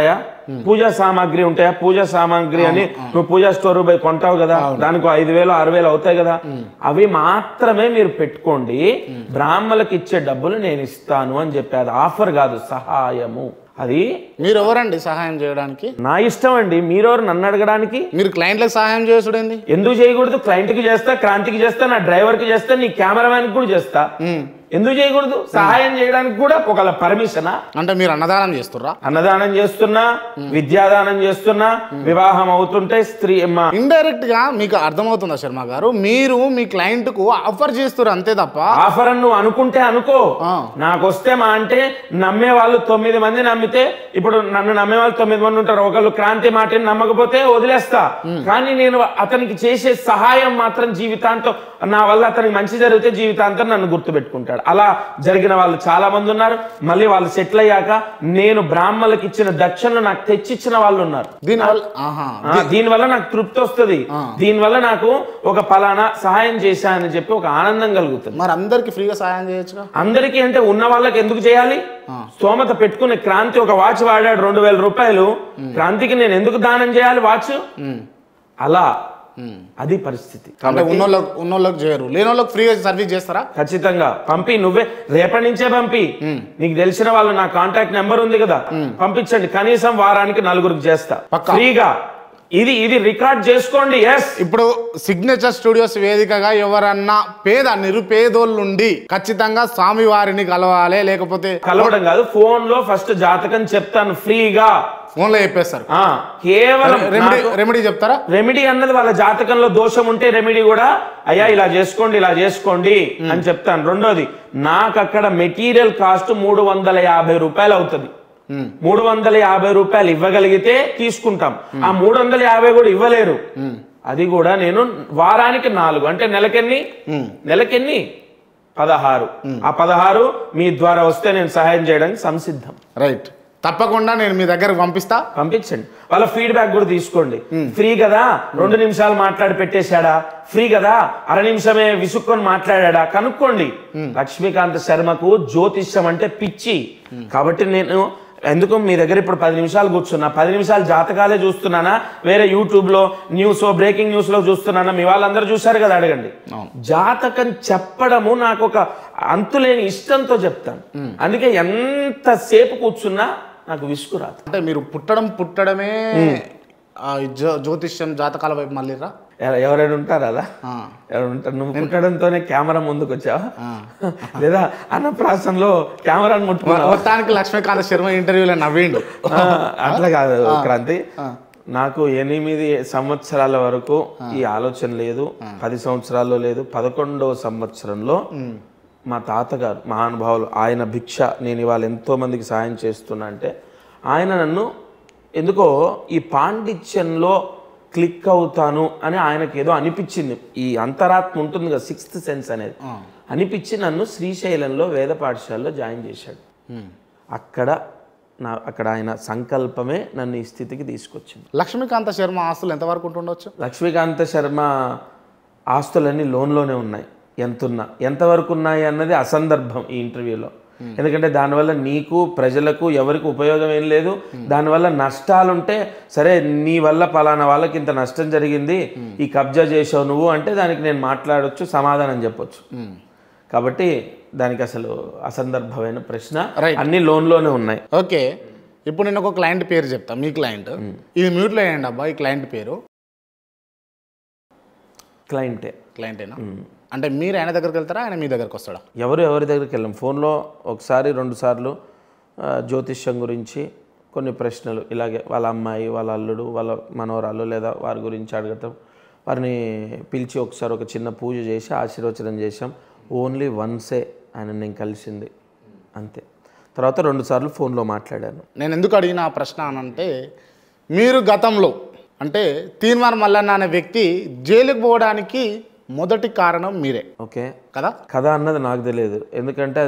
పూజా సామాగ్రి ఉంటాయా, పూజా సామాగ్రి అని నువ్వు పూజా స్టోర్ పోయి కొంటావు కదా, దానికి 5,000 6,000 అవుతాయి కదా, అవి మాత్రమే మీరు పెట్టుకోండి, బ్రాహ్మణులకు ఇచ్చే డబ్బులు నేను ఇస్తాను అని చెప్పి. అది ఆఫర్ కాదు, సహాయము. అది మీరు ఎవరండి సహాయం చేయడానికి? నా ఇష్టం అండి, మీరెవరు నన్ను అడగడానికి? మీరు క్లయింట్లకు సహాయం చేసుడేంది? ఎందుకు చేయకూడదు? క్లయింట్కి చేస్తా, క్రాంతికి చేస్తా, నా డ్రైవర్కి చేస్తా, నీ కెమెరామ్యాన్కి కూడా చేస్తా. ఎందుకు చేయకూడదు? సహాయం చేయడానికి కూడా ఒక పర్మిషనా? అంటే మీరు అన్నదానం చేస్తుర్రా? అన్నదానం చేస్తున్నా, విద్యాదానం చేస్తున్నా, వివాహం అవుతుంటే స్త్రీ ఇండైరెక్ట్ గా మీకు అర్థమవుతుందా శర్మ గారు? మీరు మీ క్లయింట్ కు ఆఫర్ చేస్తారు అంతే తప్ప. ఆఫర్ అని నువ్వు అనుకుంటే అనుకో, నాకు వస్తే మా అంటే నమ్మే వాళ్ళు 9 మంది నమ్మితే, ఇప్పుడు నన్ను నమ్మే వాళ్ళు 9 మంది ఉంటారు, ఒకళ్ళు క్రాంతి మాటని నమ్మకపోతే వదిలేస్తా. కానీ నేను అతనికి చేసే సహాయం మాత్రం జీవితాంతం, నా వల్ల అతనికి మంచి జరిగితే జీవితాంతం నన్ను గుర్తుపెట్టుకుంటాడు. అలా జరిగిన వాళ్ళు చాలా మంది ఉన్నారు. మళ్ళీ వాళ్ళు సెటిల్ అయ్యాక నేను బ్రాహ్మణులకు ఇచ్చిన దక్షిణలు నాకు తెచ్చిచ్చిన వాళ్ళు ఉన్నారు. దీనివల్ల నాకు తృప్తి వస్తుంది, దీనివల్ల నాకు ఒక పలానా సహాయం చేశానని చెప్పి ఒక ఆనందం కలుగుతుంది. మరి అందరికి ఫ్రీగా సహాయం చేయొచ్చు? అందరికీ అంటే ఉన్న వాళ్ళకి ఎందుకు చేయాలి? స్తోమత పెట్టుకునే క్రాంతి ఒక వాచ్ వాడాడు 2,000 రూపాయలు, క్రాంతికి నేను ఎందుకు దానం చేయాలి వాచ్? అలా అది పరిస్థితి. ఉన్నోళ్ళకి చేయరు, లేనోళ్ళకి ఫ్రీగా సర్వీస్ చేస్తారా? ఖచ్చితంగా పంపి, నువ్వే రేపటి నుంచే పంపి. నీకు తెలిసిన వాళ్ళు నా కాంటాక్ట్ నెంబర్ ఉంది కదా, పంపించండి. కనీసం వారానికి 4గురికి చేస్తా ఫ్రీగా. ఇది రికార్డ్ చేసుకోండి. ఎస్, ఇప్పుడు సిగ్నేచర్ స్టూడియోస్ వేదికగా ఎవరన్నా నిరుపేదోళ్ళుండి ఖచ్చితంగా స్వామి వారిని కలవాలి, లేకపోతే కలవడం కాదు, ఫోన్ లో ఫస్ట్ జాతకం చెప్తాను ఫ్రీగా, ఫోన్ లో చెప్పేస్తారు. కేవలం రెమెడీ చెప్తారా? రెమెడీ అన్నది వాళ్ళ జాతకంలో దోషం ఉంటే రెమెడీ కూడా, అయ్యా ఇలా చేసుకోండి ఇలా చేసుకోండి అని చెప్తాను. రెండోది, నాకు అక్కడ మెటీరియల్ కాస్ట్ 350 రూపాయలు అవుతుంది. 350 రూపాయలు ఇవ్వగలిగితే తీసుకుంటాం. ఆ 350 కూడా ఇవ్వలేరు, అది కూడా నేను వారానికి 4 అంటే నెలకెన్ని 16. ఆ 16 మీ ద్వారా వస్తే నేను సహాయం చేయడానికి సంసిద్ధం. రైట్, తప్పకుండా నేను మీ దగ్గరకు పంపించండి. వాళ్ళ ఫీడ్బ్యాక్ కూడా తీసుకోండి. ఫ్రీ కదా, 2 నిమిషాలు మాట్లాడి పెట్టేశాడా, ఫ్రీ కదా, అర నిమిషమే విసుక్కొని మాట్లాడా, కనుక్కోండి. లక్ష్మీకాంత శర్మకు జ్యోతిష్యం అంటే పిచ్చి. కాబట్టి నేను ఎందుకు మీ దగ్గర ఇప్పుడు 10 నిమిషాలు కూర్చున్నా, 10 నిమిషాలు జాతకాలే చూస్తున్నానా, వేరే యూట్యూబ్ లో బ్రేకింగ్ న్యూస్ లో చూస్తున్నానా? మీ వాళ్ళందరూ చూశారు కదా, అడగండి. జాతకం చెప్పడము నాకు ఒక అంతులేని ఇష్టంతో చెప్తాను. అందుకే ఎంతసేపు కూర్చున్నా నాకు విసుగు రాదు. అంటే మీరు పుట్టడమే జ్యోతిష్యం జాతకాల వైపు మళ్ళీరా? ఎవరైనా ఉంటారు అలా, ఎవరైనా ఉంటారు. నువ్వు పుట్టడంతోనే కెమెరా ముందుకు వచ్చావా, లేదా అన్నప్రాసంలో కెమెరాను మొత్తానికి లక్ష్మీకాంత శర్మ ఇంటర్వ్యూలో నవ్విండు. అట్లా కాదు క్రాంతి, నాకు 8 సంవత్సరాల వరకు ఈ ఆలోచన లేదు, 10 సంవత్సరాల్లో లేదు. 11వ సంవత్సరంలో మా తాతగారు మహానుభావులు, ఆయన భిక్ష నేను ఇవాళ ఎంతో మందికి సాయం చేస్తున్నా అంటే, ఆయన నన్ను ఎందుకో ఈ పాండిత్యంలో క్లిక్ అవుతాను అని ఆయనకు ఏదో అనిపించింది. ఈ అంతరాత్మ ఉంటుంది కదా, 6th సెన్స్ అనేది అనిపించి నన్ను శ్రీశైలంలో వేద పాఠశాలలో జాయిన్ చేశాడు. అక్కడ ఆయన సంకల్పమే నన్ను ఈ స్థితికి తీసుకొచ్చింది. లక్ష్మీకాంత శర్మ ఆస్తులు ఎంతవరకు ఉంటుండొచ్చు? లక్ష్మీకాంత శర్మ ఆస్తులన్నీ లోన్లోనే ఉన్నాయి. ఎంతవరకు ఉన్నాయి అన్నది అసందర్భం ఈ ఇంటర్వ్యూలో. ఎందుకంటే దానివల్ల నీకు ప్రజలకు ఎవరికి ఉపయోగం ఏం లేదు. దానివల్ల నష్టాలుంటే సరే, నీ వల్ల పలానా వాళ్ళకి ఇంత నష్టం జరిగింది, ఈ కబ్జా చేసావు నువ్వు అంటే దానికి నేను మాట్లాడొచ్చు, సమాధానం చెప్పొచ్చు. కాబట్టి దానికి అసలు అసందర్భమైన ప్రశ్న. అన్ని లోన్లోనే ఉన్నాయి. ఓకే, ఇప్పుడు నేను ఒక క్లయింట్ పేరు చెప్తా, మీ క్లయింట్. ఇది మ్యూట్లో వేయండి అబ్బా, ఈ క్లయింట్ పేరు. క్లయింటేనా? అంటే మీరు ఆయన దగ్గరికి వెళ్తారా, ఆయన మీ దగ్గరకు వస్తాడా? ఎవరి దగ్గరికి వెళ్ళాం. ఫోన్లో 1-2 సార్లు జ్యోతిష్యం గురించి కొన్ని ప్రశ్నలు, ఇలాగే వాళ్ళ అమ్మాయి, వాళ్ళ అల్లుడు, వాళ్ళ మనవరాలు లేదా వారి గురించి అడగటం, వారిని పిలిచి ఒకసారి ఒక చిన్న పూజ చేసి ఆశీర్వచనం చేశాం. ఓన్లీ వన్సే ఆయన నేను కలిసింది, అంతే. తర్వాత 2 సార్లు ఫోన్లో మాట్లాడాను. నేను ఎందుకు అడిగిన ఆ ప్రశ్న అనంటే, మీరు గతంలో అంటే తీన్మార్ మల్లన్న అనే వ్యక్తి జైలుకు పోవడానికి మొదటి కారణం మీరే. ఓకే కదా? కదా అన్నది నాకు తెలియదు, ఎందుకంటే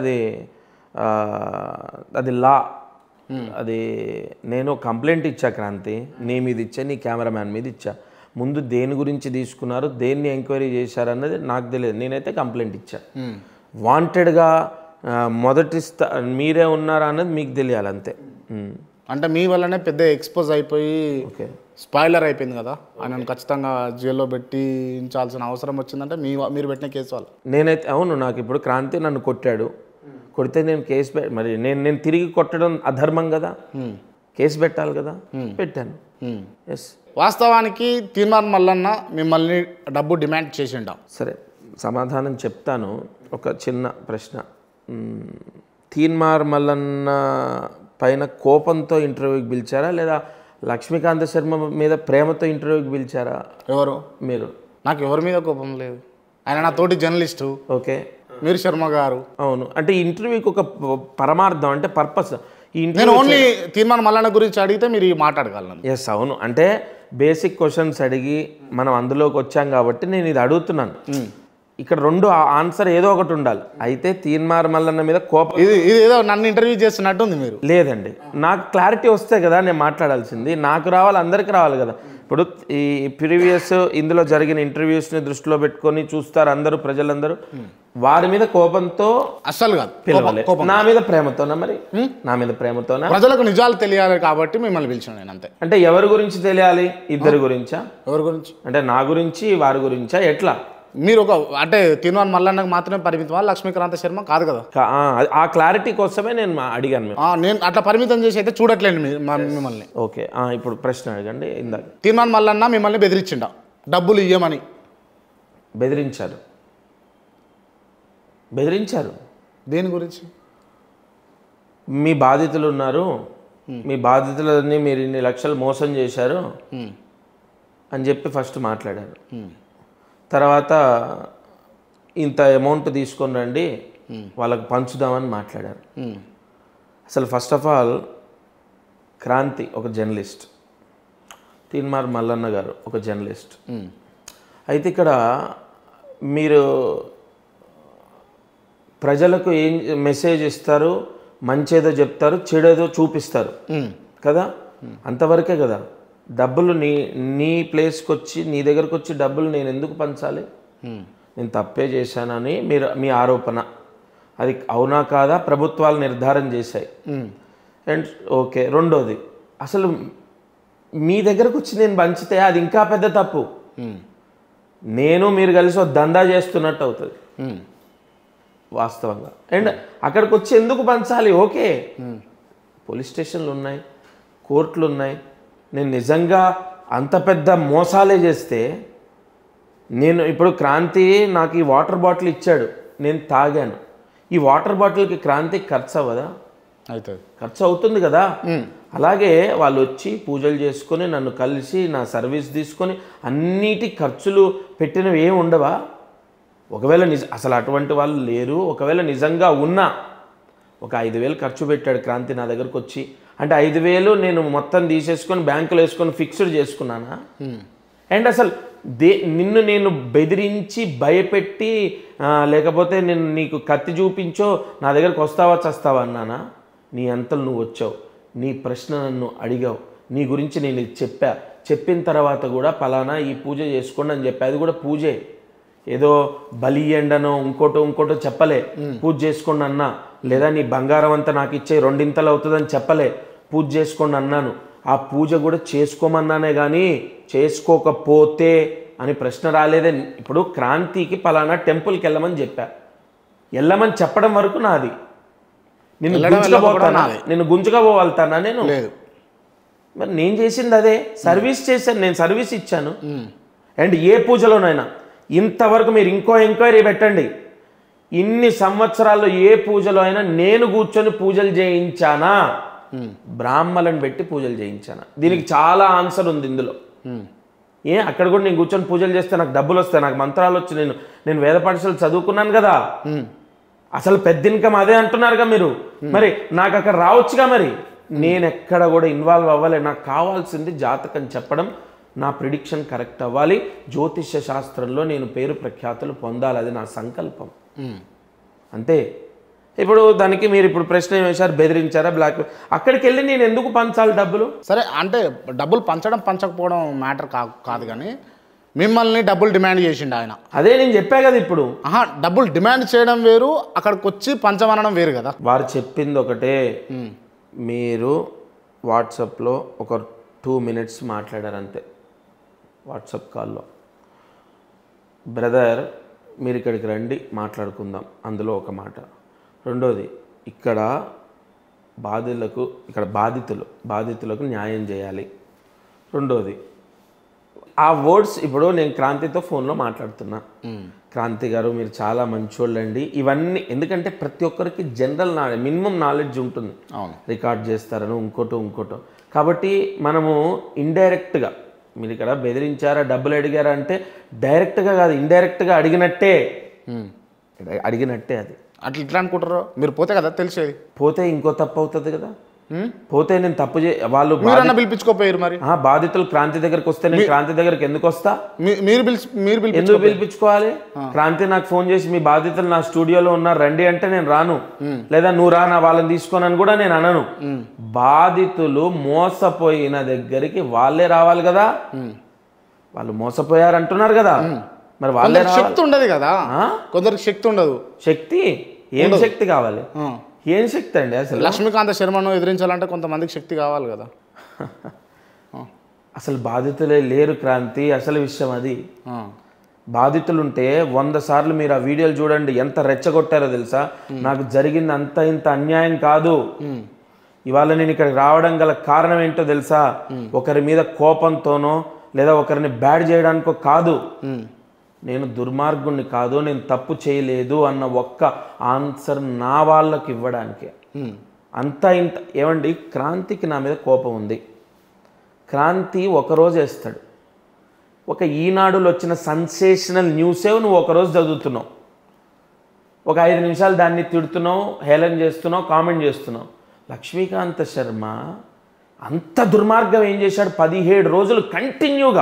అది లా. అది నేను కంప్లైంట్ ఇచ్చా క్రాంతి, నీ మీద ఇచ్చా, నీ కెమెరామ్యాన్ మీద ఇచ్చా. ముందు దేని గురించి తీసుకున్నారు, దేన్ని ఎంక్వైరీ చేశారు అన్నది నాకు తెలియదు. నేనైతే కంప్లైంట్ ఇచ్చా. వాంటెడ్గా మొదటి మీరే ఉన్నారా అన్నది మీకు తెలియాలి, అంతే. అంటే మీ వల్లనే పెద్ద ఎక్స్పోజ్ అయిపోయి ఓకే స్పాయిలర్ అయిపోయింది కదా ఆయన ఖచ్చితంగా జైల్లో పెట్టించాల్సిన అవసరం వచ్చిందంటే మీరు పెట్టిన కేసు వాళ్ళు. నేనైతే అవును, నాకు ఇప్పుడు క్రాంతి నన్ను కొట్టాడు, కొడితే నేను కేసు మరి నేను తిరిగి కొట్టడం అధర్మం కదా, కేసు పెట్టాలి కదా, పెట్టాను. ఎస్, వాస్తవానికి తీర్మాన్ మల్లన్న మిమ్మల్ని డబ్బు డిమాండ్ చేసిండా? సరే సమాధానం చెప్తాను. ఒక చిన్న ప్రశ్న, తీన్మార్ మల్లన్న పైన కోపంతో ఇంటర్వ్యూకి పిలిచారా లేదా లక్ష్మీకాంత శర్మ మీద ప్రేమతో ఇంటర్వ్యూకి పిలిచారా? ఎవరు? మీరు. నాకు ఎవరి మీద కోపం లేదు, ఆయన నా తోటి జర్నలిస్టు. ఓకే, మీరు శర్మ గారు. అవును, అంటే ఇంటర్వ్యూకి ఒక పరమార్థం అంటే పర్పస్. నేను ఓన్లీ తీర్మాన్ మల్లన్న గురించి అడిగితే మీరు మాట్లాడగలను. ఎస్, అవును, అంటే బేసిక్ క్వశ్చన్స్ అడిగి మనం అందులోకి వచ్చాం కాబట్టి నేను ఇది అడుగుతున్నాను. ఇక్కడ రెండు ఆన్సర్ ఏదో ఒకటి ఉండాలి. అయితే తీన్మార్ మల్లన్న మీద కోపం, ఇది ఏదో నన్ను ఇంటర్వ్యూ చేస్తున్నట్టు ఉంది. మీరు లేదండి, నాకు క్లారిటీ వస్తే కదా నేను మాట్లాడాల్సింది, నాకు రావాలి, అందరికి రావాలి కదా. ఇప్పుడు ఈ ప్రీవియస్ ఇందులో జరిగిన ఇంటర్వ్యూస్ని దృష్టిలో పెట్టుకొని చూస్తారు అందరూ, ప్రజలందరూ. వారి మీద కోపంతో అస్సలు కాదు, పిలవాలి. నా మీద ప్రేమతోనా? మరి నా మీద ప్రేమతోనా? ప్రజలకు నిజాలు తెలియాలి కాబట్టి మిమ్మల్ని పిలిచాను నేను, అంతే. అంటే ఎవరి గురించి తెలియాలి? ఇద్దరి గురించా? ఎవరి గురించి అంటే నా గురించి వారి గురించా? ఎట్లా? మీరు అంటే తీర్మాన్ మల్లన్నకు మాత్రమే పరిమితం, లక్ష్మీకాంత శర్మ కాదు కదా. ఆ క్లారిటీ కోసమే నేను అడిగాను. నేను అట్లా పరిమితం చేసి అయితే చూడట్లేండి మిమ్మల్ని. ఓకే, ఇప్పుడు ప్రశ్న అడగండి. ఇందాక తీర్మాన్ మల్లన్న మిమ్మల్ని బెదిరించిండా డబ్బులు ఇయ్యమని? బెదిరించారు. దేని గురించి? మీ బాధితులు ఉన్నారు, మీ బాధితులని మీరు ఇన్ని లక్షలు మోసం చేశారు అని చెప్పి ఫస్ట్ మాట్లాడారు. తర్వాత ఇంత అమౌంట్ తీసుకొని రండి వాళ్ళకి పంచుదామని మాట్లాడారు. అసలు ఫస్ట్ ఆఫ్ ఆల్ క్రాంతి ఒక జర్నలిస్ట్, తీన్మార్ మల్లన్న గారు ఒక జర్నలిస్ట్. అయితే ఇక్కడ మీరు ప్రజలకు ఏం మెసేజ్ ఇస్తారు, మంచేదో చెప్తారు, చెడేదో చూపిస్తారు కదా, అంతవరకే కదా. డబ్బులు నీ ప్లేస్కి వచ్చి నీ దగ్గరకు వచ్చి డబ్బులు నేను ఎందుకు పంచాలి? నేను తప్పే చేశానని మీ ఆరోపణ, అది అవునా కాదా ప్రభుత్వాలు నిర్ధారణ చేశాయి. అండ్ ఓకే, రెండోది అసలు మీ దగ్గరకు వచ్చి నేను పంచితే అది ఇంకా పెద్ద తప్పు. నేను మీరు కలిసి ఒక దందా చేస్తున్నట్టు అవుతుంది వాస్తవంగా. అండ్ అక్కడికి వచ్చి ఎందుకు పంచాలి? ఓకే, పోలీస్ స్టేషన్లు ఉన్నాయి, కోర్టులు ఉన్నాయి. నేను నిజంగా అంత పెద్ద మోసాలే చేస్తే, నేను ఇప్పుడు క్రాంతి నాకు ఈ వాటర్ బాటిల్ ఇచ్చాడు, నేను తాగాను, ఈ వాటర్ బాటిల్కి క్రాంతికి ఖర్చు అవ్వదా? అవుతుంది, ఖర్చు అవుతుంది కదా. అలాగే వాళ్ళు వచ్చి పూజలు చేసుకొని నన్ను కలిసి నా సర్వీస్ తీసుకొని అన్నిటి ఖర్చులు పెట్టినవి ఏమి ఉండవా? ఒకవేళ అసలు అటువంటి వాళ్ళు లేరు, ఒకవేళ నిజంగా ఉన్నా ఒక 5,000 ఖర్చు పెట్టాడు క్రాంతి నా దగ్గరకు వచ్చి అంటే 5,000 నేను మొత్తం తీసేసుకొని బ్యాంకులో వేసుకొని ఫిక్స్డ్ చేసుకున్నానా? అండ్ అసలు నిన్ను నేను బెదిరించి భయపెట్టి లేకపోతే నేను నీకు కత్తి చూపించో నా దగ్గరకు వస్తావా చస్తావా అన్నానా? నీ అంతలు నువ్వు వచ్చావు, నీ ప్రశ్న నన్ను అడిగావు, నీ గురించి నేను చెప్పిన తర్వాత కూడా పలానా ఈ పూజ చేసుకోండి అని చెప్పి, అది కూడా పూజే, ఏదో బలి ఎండనో ఇంకోటో చెప్పలే. పూజ చేసుకోండి అన్నా, లేదా నీ బంగారం అంతా నాకు ఇచ్చే 2 అవుతుందని చెప్పలే, పూజ చేసుకోండి అన్నాను. ఆ పూజ కూడా చేసుకోమన్నానే కానీ చేసుకోకపోతే అని ప్రశ్న రాలేదే. ఇప్పుడు క్రాంతికి పలానా టెంపుల్కి వెళ్ళమని వెళ్ళమని చెప్పడం వరకు నాది. నిన్ను గుంజుకపోవాలతానా నేను? లేదు. మరి నేను చేసింది అదే, సర్వీస్ చేశాను, నేను సర్వీస్ ఇచ్చాను. అండ్ ఏ పూజలోనైనా ఇంతవరకు మీరు ఎంక్వైరీ పెట్టండి, ఇన్ని సంవత్సరాల్లో ఏ పూజలో అయినా నేను కూర్చొని పూజలు చేయించానా? బ్రాహ్మణులను పెట్టి పూజలు చేయించానా? దీనికి చాలా ఆన్సర్ ఉంది ఇందులో. అక్కడ కూడా నేను కూర్చొని పూజలు చేస్తే నాకు డబ్బులు వస్తాయి, నాకు మంత్రాలు వచ్చి నేను వేద పాఠశాల చదువుకున్నాను కదా. అసలు పెద్ద ఇన్కమ్ అదే అంటున్నారుగా మీరు, మరి నాకు అక్కడ రావచ్చుగా. మరి నేను ఎక్కడ కూడా ఇన్వాల్వ్ అవ్వలే. నాకు కావాల్సింది జాతకం చెప్పడం, నా ప్రిడిక్షన్ కరెక్ట్ అవ్వాలి, జ్యోతిష్య శాస్త్రంలో నేను పేరు ప్రఖ్యాతులు పొందాలి, అది నా సంకల్పం అంతే. ఇప్పుడు దానికి మీరు ఇప్పుడు ప్రశ్న ఏం వేశారు, బెదిరించారా, బ్లాక్? అక్కడికి వెళ్ళి నేను ఎందుకు పంచాలి డబ్బులు? సరే, అంటే డబ్బులు పంచకపోవడం మ్యాటర్ కాదు, కానీ మిమ్మల్ని డబ్బులు డిమాండ్ చేసిండు ఆయన. అదే నేను చెప్పా కదా ఇప్పుడు. డబ్బులు డిమాండ్ చేయడం వేరు, అక్కడికి వచ్చి పంచమనడం వేరు కదా. వారు చెప్పింది ఒకటే, మీరు వాట్సాప్లో ఒక 2 minutes మాట్లాడారు అంతే. వాట్సాప్ కాల్లో, బ్రదర్ మీరు ఇక్కడికి రండి మాట్లాడుకుందాం, అందులో ఒక మాట. రెండోది, ఇక్కడ బాధితులకు న్యాయం చేయాలి. రెండోది, ఆ వర్డ్స్ ఇప్పుడు నేను క్రాంతితో ఫోన్లో మాట్లాడుతున్నా, క్రాంతి గారు మీరు చాలా మంచోళ్ళండి, ఇవన్నీ ఎందుకంటే ప్రతి ఒక్కరికి జనరల్ నాలెడ్జ్, మినిమం నాలెడ్జ్ ఉంటుంది, రికార్డ్ చేస్తారని ఇంకోటో. కాబట్టి మనము ఇండైరెక్ట్గా మీరు ఇక్కడ బెదిరించారా, డబ్బులు అడిగారా అంటే డైరెక్ట్గా కాదు, ఇండైరెక్ట్గా అడిగినట్టే అది. అట్లా ఇట్లా అనుకుంటారు మీరు? పోతే కదా తెలిసేది. పోతే ఇంకో తప్పు అవుతుంది కదా. పోతే నేను తప్పు వాళ్ళు పిలిపించుకోపోయారు మరి. బాధితులు క్రాంతి దగ్గరికి వస్తే నేను క్రాంతి దగ్గరికి ఎందుకు వస్తా? ఎందుకు పిలిపించుకోవాలి? క్రాంతి నాకు ఫోన్ చేసి మీ బాధితులు నా స్టూడియోలో ఉన్నారు రండి అంటే నేను రాను, లేదా నువ్వు రా నా వాళ్ళని తీసుకోనని కూడా నేను అనను. బాధితులు మోసపోయిన దగ్గరికి వాళ్ళే రావాలి కదా. వాళ్ళు మోసపోయారు అంటున్నారు కదా, మరి వాళ్ళే శక్తి ఉండదు కదా, కొందరికి శక్తి ఉండదు. శక్తి ఏం శక్తి కావాలి? ఏం శక్తి అండి అసలు? లక్ష్మీకాంత శర్మను ఎదిరించాలంటే కొంతమందికి శక్తి కావాలి కదా. అసలు బాధితులే లేరు క్రాంతి, అసలు విషయం అది. బాధితులుంటే 100 సార్లు మీరు ఆ వీడియోలు చూడండి, ఎంత రెచ్చగొట్టారో తెలుసా. నాకు జరిగింది ఇంత అన్యాయం కాదు. ఇవాళ నేను ఇక్కడికి రావడం గల కారణం ఏంటో తెలుసా? ఒకరి మీద కోపంతోనో లేదా ఒకరిని బ్యాడ్ చేయడానికో కాదు. నేను దుర్మార్గుణ్ణి కాదు, నేను తప్పు చేయలేదు అన్న ఒక్క ఆన్సర్ నా వాళ్ళకి ఇవ్వడానికే. అంతా ఇంత ఏమండి, క్రాంతికి నా మీద కోపం ఉంది. క్రాంతి ఒకరోజు వేస్తాడు, ఒక ఈనాడులో వచ్చిన సెన్సేషనల్ న్యూసే నువ్వు ఒకరోజు చదువుతున్నావు, ఒక 5 నిమిషాలు దాన్ని తిడుతున్నావు, హేళన చేస్తున్నావు, కామెంట్ చేస్తున్నావు. లక్ష్మీకాంత శర్మ అంత దుర్మార్గం ఏం చేశాడు? 17 రోజులు కంటిన్యూగా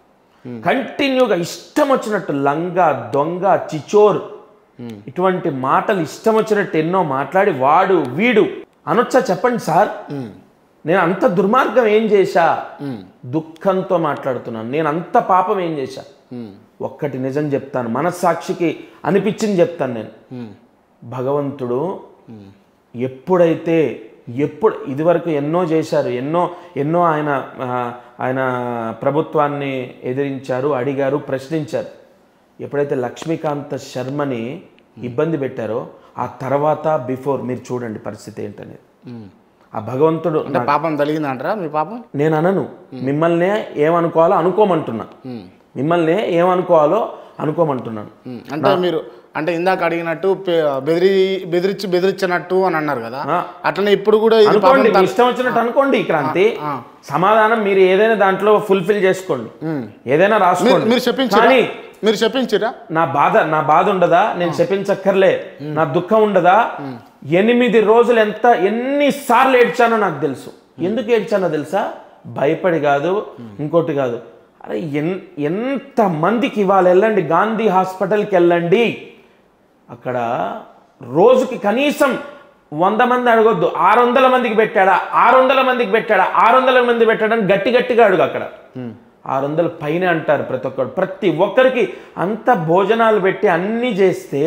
ఇష్టం వచ్చినట్టు లంగా, దొంగ, చిచోర్ ఇటువంటి మాటలు ఇష్టం వచ్చినట్టు ఎన్నో మాట్లాడి వాడు వీడు అనొచ్చా చెప్పండి సార్? నేను అంత దుర్మార్గం ఏం చేశా? దుఃఖంతో మాట్లాడుతున్నాను. నేను అంత పాపం ఏం చేశా? ఒక్కటి నిజం చెప్తాను, మనస్సాక్షికి అనిపించింది చెప్తాను నేను. భగవంతుడు ఇదివరకు ఎన్నో చేశారు, ఎన్నో ఆయన ప్రభుత్వాన్ని ఎదిరించారు, అడిగారు, ప్రశ్నించారు. ఎప్పుడైతే లక్ష్మీకాంత శర్మని ఇబ్బంది పెట్టారో ఆ తర్వాత బిఫోర్ మీరు చూడండి పరిస్థితి ఏంటనేది. ఆ భగవంతుడు పాపం తలిగిందంటారా? మీ పాపం నేను అనను, మిమ్మల్నే ఏమనుకోవాలో అనుకోమంటున్నాను. అంటే మీరు అంటే ఇందాక అడిగినట్టు బెదిరించినట్టు అని అన్నారు కదా, అట్లనే ఇప్పుడు కూడా అనుకోండి, ఇష్టం వచ్చినట్టు అనుకోండి. క్రాంతి సమాధానం మీరు ఏదైనా దాంట్లో ఫుల్ఫిల్ చేసుకోండి, ఏదైనా రాసుకోండి. మీరు చెప్పించిరా? నా బాధ ఉండదా? నేను చెప్పించక్కర్లే. నా దుఃఖం ఉండదా? 8 రోజులు ఎన్నిసార్లు ఏడ్చానో నాకు తెలుసు. ఎందుకు ఏడ్చానో తెలుసా? భయపడి కాదు, ఇంకోటి కాదు. అరే ఎంత మందికి ఇవాళ వెళ్ళండి, గాంధీ హాస్పిటల్కి వెళ్ళండి, అక్కడ రోజుకి కనీసం 100 మంది అడగొద్దు, 600 మందికి పెట్టాడా 600 మందికి పెట్టాడా 600 మంది పెట్టాడని గట్టిగా అడుగు. అక్కడ 600 పైన అంటారు ప్రతి ఒక్కరికి. అంత భోజనాలు పెట్టి అన్నీ చేస్తే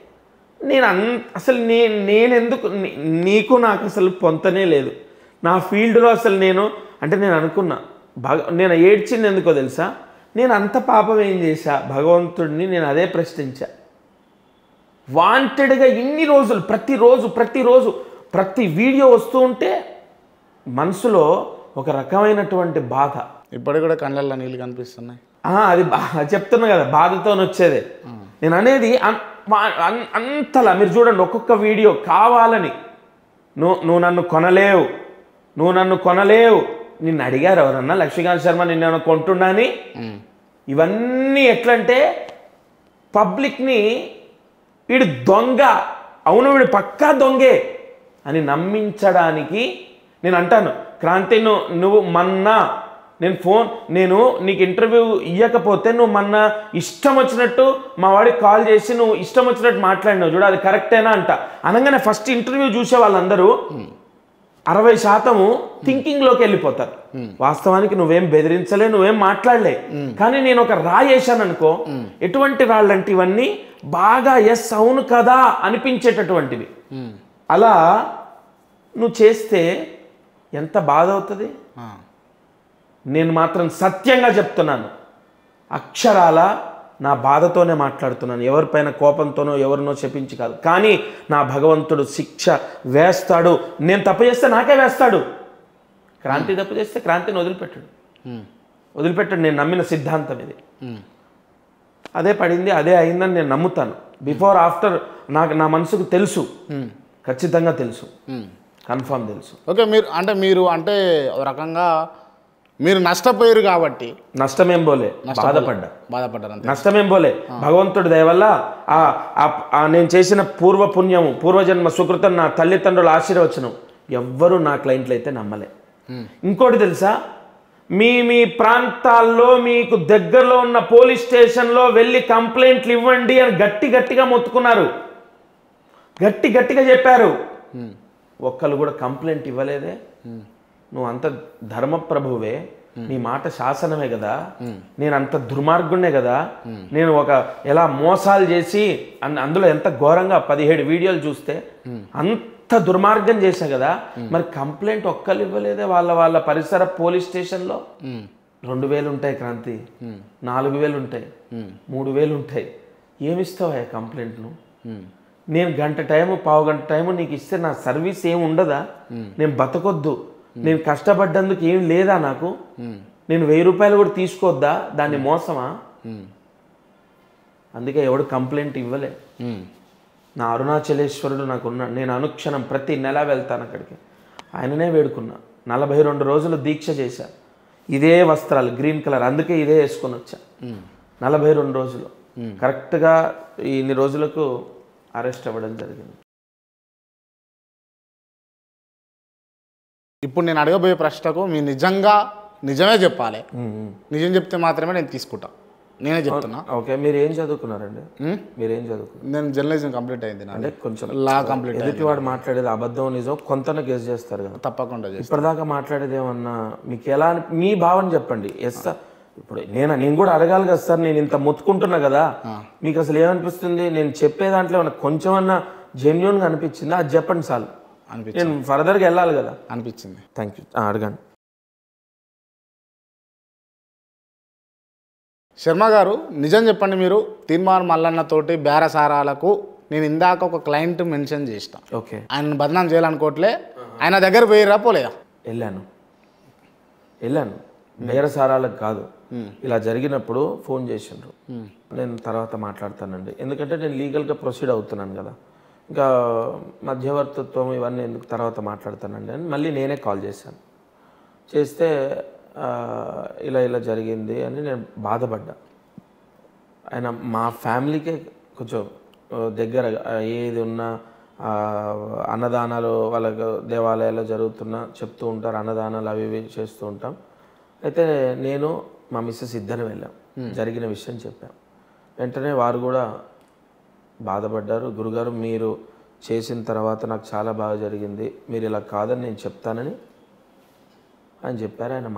నేనెందుకు నీకు నాకు అసలు పొంతనే లేదు. నా ఫీల్డ్లో అసలు నేను అనుకున్నా, నేను ఏడ్చింది ఎందుకో తెలుసా? నేను అంత పాపం ఏం చేశా భగవంతుడిని? నేను అదే ప్రశ్నించా. వాంటెడ్గా ఇన్ని రోజులు ప్రతిరోజు ప్రతి వీడియో వస్తూ ఉంటే మనసులో ఒక రకమైనటువంటి బాధ. ఇప్పటికి కూడా కళ్ళల్లో నీళ్ళు కనిపిస్తున్నాయి. అది చెప్తున్నా కదా, బాధతో వచ్చేదే. నేను అనేది అంతలా మీరు చూడండి, ఒక్కొక్క వీడియో కావాలని నువ్వు నన్ను కొనలేవు. నిన్ను అడిగారు ఎవరన్నా? లక్ష్మీకాంత్ శర్మ నిన్నేమైనా కొంటున్నా అని? ఇవన్నీ ఎట్లంటే పబ్లిక్ని వీడు దొంగ, అవును వీడు పక్కా దొంగే అని నమ్మించడానికి నేను అంటాను. క్రాంతి నువ్వు నేను నీకు ఇంటర్వ్యూ ఇవ్వకపోతే నువ్వు మొన్న ఇష్టం వచ్చినట్టు మా వాడికి కాల్ చేసి నువ్వు ఇష్టం వచ్చినట్టు మాట్లాడినావు చూడు, అది కరెక్టేనా అంట. అనగానే ఫస్ట్ ఇంటర్వ్యూ చూసే వాళ్ళందరూ 60% థింకింగ్లోకి వెళ్ళిపోతారు. వాస్తవానికి నువ్వేం బెదిరించలే, నువ్వేం మాట్లాడలే, కానీ నేను ఒక రాయి వేసాను అనుకో. ఎటువంటి రాళ్ళంటే ఇవన్నీ బాగా ఎస్ అవును కదా అనిపించేటటువంటివి. అలా నువ్వు చేస్తే ఎంత బాధ అవుతుంది. నేను మాత్రం సత్యంగా చెప్తున్నాను, అక్షరాల నా బాధతోనే మాట్లాడుతున్నాను, ఎవరిపైన కోపంతోనో ఎవరినో చెప్పించి కాదు. కానీ నా భగవంతుడు శిక్ష వేస్తాడు. నేను తప్పు చేస్తే నాకే వేస్తాడు. క్రాంతి తప్పు చేస్తే క్రాంతిని వదిలిపెట్టాడు. నేను నమ్మిన సిద్ధాంతం ఇది. అదే పడింది, అదే అయిందని నేను నమ్ముతాను. బిఫోర్ ఆఫ్టర్ నా మనసుకు తెలుసు, ఖచ్చితంగా తెలుసు, కన్ఫర్మ్ తెలుసు. ఓకే, మీరు అంటే ఒక రకంగా మీరు నష్టపోయారు కాబట్టి నష్టమేం పోలే, బాధపడ్డారు అంతే. నష్టమేం పోలే, భగవంతుడి దయ వల్ల నేను చేసిన పూర్వపుణ్యము, పూర్వజన్మ సుకృతం, నా తల్లిదండ్రుల ఆశీర్వచనం ఎవ్వరూ నా క్లయింట్లు అయితే నమ్మలే. ఇంకోటి తెలుసా, మీ ప్రాంతాల్లో మీకు దగ్గరలో ఉన్న పోలీస్ స్టేషన్లో వెళ్ళి కంప్లైంట్లు ఇవ్వండి అని గట్టిగా మొత్తుకున్నారు, గట్టిగా చెప్పారు. ఒక్కళ్ళు కూడా కంప్లైంట్ ఇవ్వలేదే. నువ్వు అంత ధర్మప్రభువే, నీ మాట శాసనమే కదా, నేను అంత దుర్మార్గుణ్ణే కదా, నేను ఎలా మోసాలు చేసి అందులో ఎంత ఘోరంగా 17 వీడియోలు చూస్తే అంత దుర్మార్గం చేశా కదా, మరి కంప్లైంట్ ఒక్కళ్ళు ఇవ్వలేదే వాళ్ళ పరిసర పోలీస్ స్టేషన్లో. 2000 ఉంటాయి క్రాంతి, 4000 ఉంటాయి, 3000 ఉంటాయి. ఏమిస్తావా కంప్లైంట్ను? నేను గంట టైము, పావుగంట టైము నీకు ఇస్తే నా సర్వీస్ ఏమి ఉండదా? నేను బతకొద్దు, నేను కష్టపడ్డందుకు ఏం లేదా నాకు? నేను 1000 రూపాయలు కూడా తీసుకోవద్దా? దాన్ని మోసమా? అందుకే ఎవడు కంప్లైంట్ ఇవ్వలే. నా అరుణాచలేశ్వరుడు నాకున్నాడు. నేను అనుక్షణం ప్రతి నెల వెళ్తాను అక్కడికి. ఆయననే వేడుకున్నా. 42 రోజులు దీక్ష చేశా, ఇదే వస్త్రాలు గ్రీన్ కలర్, అందుకే ఇదే వేసుకొని వచ్చా. 42 రోజులు కరెక్ట్గా ఇన్ని రోజులకు అరెస్ట్ అవ్వడం జరిగింది. ఇప్పుడు నేను అడగబోయే ప్రశ్నకు మీరు నిజమే చెప్పాలి. నిజం చెప్తే మాత్రమే నేను తీసుకుంటా. నేనే చెప్తున్నా. ఓకే, మీరు ఏం చదువుకున్నారండి? మీరేం చదువుకున్నారు? నేను జర్నలిజం కంప్లీట్ అయింది. అంటే కొంచెం లా కంప్లీట్. ఎదుటివాడు మాట్లాడేది అబద్ధం నిజం కొంతన గెస్ చేస్తారు కదా. తప్పకుండా ఇప్పటిదాకా మాట్లాడేది ఏమన్నా మీకు ఎలా మీ భావన చెప్పండి. ఎస్ సార్, ఇప్పుడు నేను కూడా అడగాలి కదా సార్, నేను ఇంత మొత్తుకుంటున్నా కదా, మీకు అసలు ఏమనిపిస్తుంది? నేను చెప్పే దాంట్లో ఏమన్నా కొంచెమన్నా జెన్యూన్గా అనిపించిందా? అది చెప్పండి సార్, నేను ఫర్దర్గా వెళ్ళాలి కదా. అనిపించింది. Thank you. అడగండి. శర్మ గారు, నిజం చెప్పండి, మీరు తీర్మాన్ మల్లన్న తోటి బేరసారాలకు నేను ఇందాక ఒక క్లయింట్ మెన్షన్ చేసిన. ఓకే, ఆయన బదనాం చేయాలనుకోవట్లే. ఆయన దగ్గర పోయిరా పోలేదా? వెళ్ళాను. బేరసారాలకు కాదు, ఇలా జరిగినప్పుడు ఫోన్ చేసిండ్రు. నేను తర్వాత మాట్లాడతానండి, ఎందుకంటే నేను లీగల్గా ప్రొసీడ్ అవుతున్నాను కదా, ఇంకా మధ్యవర్తిత్వం ఇవన్నీ ఎందుకు, తర్వాత మాట్లాడతానండి అని మళ్ళీ నేనే కాల్ చేశాను. చేస్తే ఇలా జరిగింది అని నేను బాధపడ్డా. ఆయన మా ఫ్యామిలీకే కొంచెం దగ్గర, ఏది ఉన్నా అన్నదానాలు వాళ్ళకు దేవాలయాల్లో జరుగుతున్నా చెప్తూ ఉంటారు, అన్నదానాలు అవి ఇవి చేస్తూ ఉంటాం. అయితే నేను మా మిస్సెస్ ఇద్దరు వెళ్ళాం, జరిగిన విషయం చెప్పాం. వెంటనే వారు కూడా బాధపడ్డారు. గురుగారు, మీరు చేసిన తర్వాత నాకు చాలా బాగా జరిగింది, మీరు ఇలా కాదని నేను చెప్తానని ఆయన చెప్పారు. ఆయన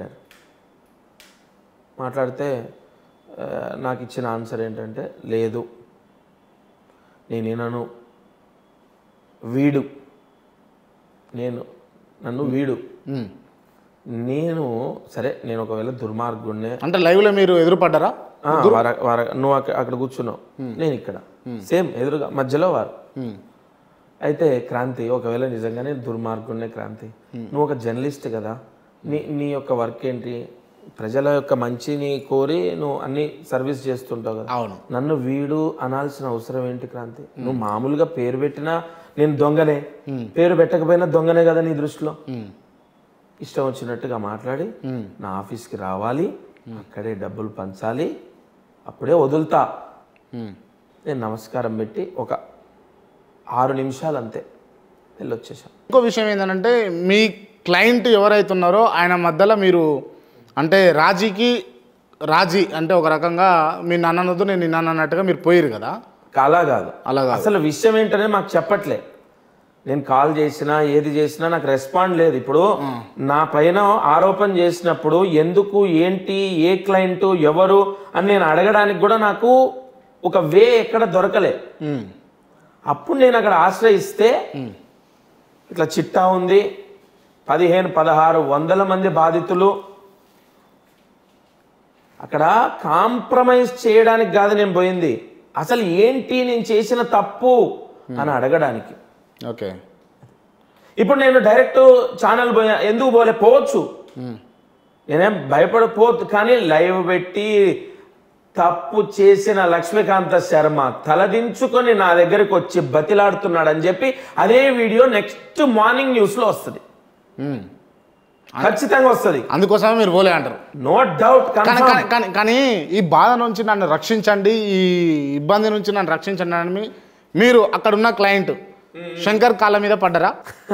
మాట్లాడితే నాకు ఇచ్చిన ఆన్సర్ ఏంటంటే, లేదు నేనేనను, నన్ను వీడు, నేను సరే, నేను ఒకవేళ దుర్మార్గుడినే అంటే లైవ్లో మీరు ఎదురుపడ్డారా? నువ్వు అక్కడ కూర్చున్నావు, నేను ఇక్కడ, సేమ్ ఎదురుగా మధ్యలో వారు. అయితే క్రాంతి, ఒకవేళ నిజంగానే దుర్మార్గుడినే క్రాంతి, నువ్వు ఒక జర్నలిస్ట్ కదా, నీ యొక్క వర్క్ ఏంటి? ప్రజల యొక్క మంచిని కోరి నువ్వు అన్ని సర్వీస్ చేస్తుంటావు కదా. అవును. నన్ను వీడు అనాల్సిన అవసరం ఏంటి క్రాంతి? నువ్వు మామూలుగా పేరు పెట్టినా నేను దొంగనే, పేరు పెట్టకపోయినా దొంగనే కదా నీ దృష్టిలో. ఇష్టం వచ్చినట్టుగా మాట్లాడి నా ఆఫీస్కి రావాలి, అక్కడే డబ్బులు పంచాలి, అప్పుడే వదులుతా. నేను నమస్కారం పెట్టి ఒక 6 నిమిషాలు అంతే వెళ్ళొచ్చేసాను. ఇంకో విషయం ఏంటంటే, మీ క్లయింట్ ఎవరైతే ఉన్నారో ఆయన మధ్యలో మీరు అంటే రాజీ అంటే ఒక రకంగా మీ నాన్నతో నేను నాన్న అన్నట్టుగా మీరు పోయారు కదా. అలా కాదు, అసలు విషయం ఏంటనే మాకు చెప్పట్లే. నేను కాల్ చేసినా ఏది చేసినా నాకు రెస్పాండ్ లేదు. ఇప్పుడు నా పైన ఆరోపణ చేసినప్పుడు ఎందుకు, ఏంటి, ఏ క్లయింట్, ఎవరు అని నేను అడగడానికి కూడా నాకు ఒక వే ఎక్కడ దొరకలే. అప్పుడు నేను అక్కడ ఆశ్రయిస్తే ఇట్లా చిట్టా ఉంది, 1500-1600 మంది బాధితులు. అక్కడ కాంప్రమైజ్ చేయడానికి కాదు నేను పోయింది, అసలు ఏంటి నేను చేసిన తప్పు అని అడగడానికి. ఓకే, ఇప్పుడు నేను డైరెక్ట్ ఛానల్ పోయా, ఎందుకు పోవచ్చు, నేనేం భయపడపోతు, కానీ లైవ్ పెట్టి తప్పు చేసిన లక్ష్మీకాంత శర్మ తలదించుకొని నా దగ్గరికి వచ్చి బతిలాడుతున్నాడు అని చెప్పి అదే వీడియో నెక్స్ట్ మార్నింగ్ న్యూస్ లో వస్తుంది, ఖచ్చితంగా వస్తుంది. అందుకోసమే మీరు పోలే అంటారు. No doubt. కానీ ఈ బాధ నుంచి నన్ను రక్షించండి, ఈ ఇబ్బంది నుంచి నన్ను రక్షించండి అని మీరు అక్కడ ఉన్న క్లయింట్ శంకర్ కాళ్ళ మీద పడ్డరా?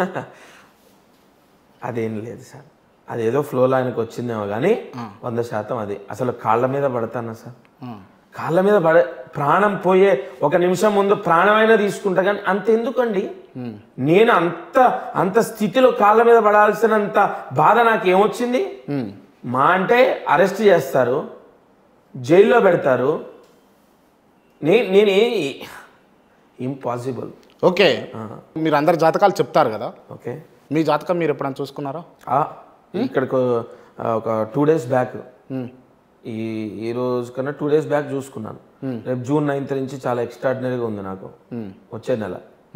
అదేం లేదు సార్, అదేదో ఫ్లోలో ఆయనకు వచ్చిందేమో కానీ 100% అది అసలు కాళ్ళ మీద పడతానా సార్? కాళ్ళ మీద ప్రాణం పోయే ఒక నిమిషం ముందు ప్రాణమైనా తీసుకుంటా, కానీ అంతెందుకండి, నేను అంత స్థితిలో కాళ్ళ మీద పడాల్సినంత బాధ నాకు ఏమొచ్చింది? మా అంటే అరెస్ట్ చేస్తారు, జైల్లో పెడతారు, నేను ఇంపాసిబుల్. ఓకే, మీరు అందరు జాతకాలు చెప్తారు కదా, ఓకే, మీ జాతకం మీరు ఎప్పుడైనా చూసుకున్నారా? ఇక్కడికి ఒక 2 days బ్యాక్, ఈ రోజు కన్నా 2 days బ్యాక్ చూసుకున్నాను. రేపు June 9th నుంచి చాలా ఎక్స్ట్రాడినరీగా ఉంది నాకు, వచ్చే నెల.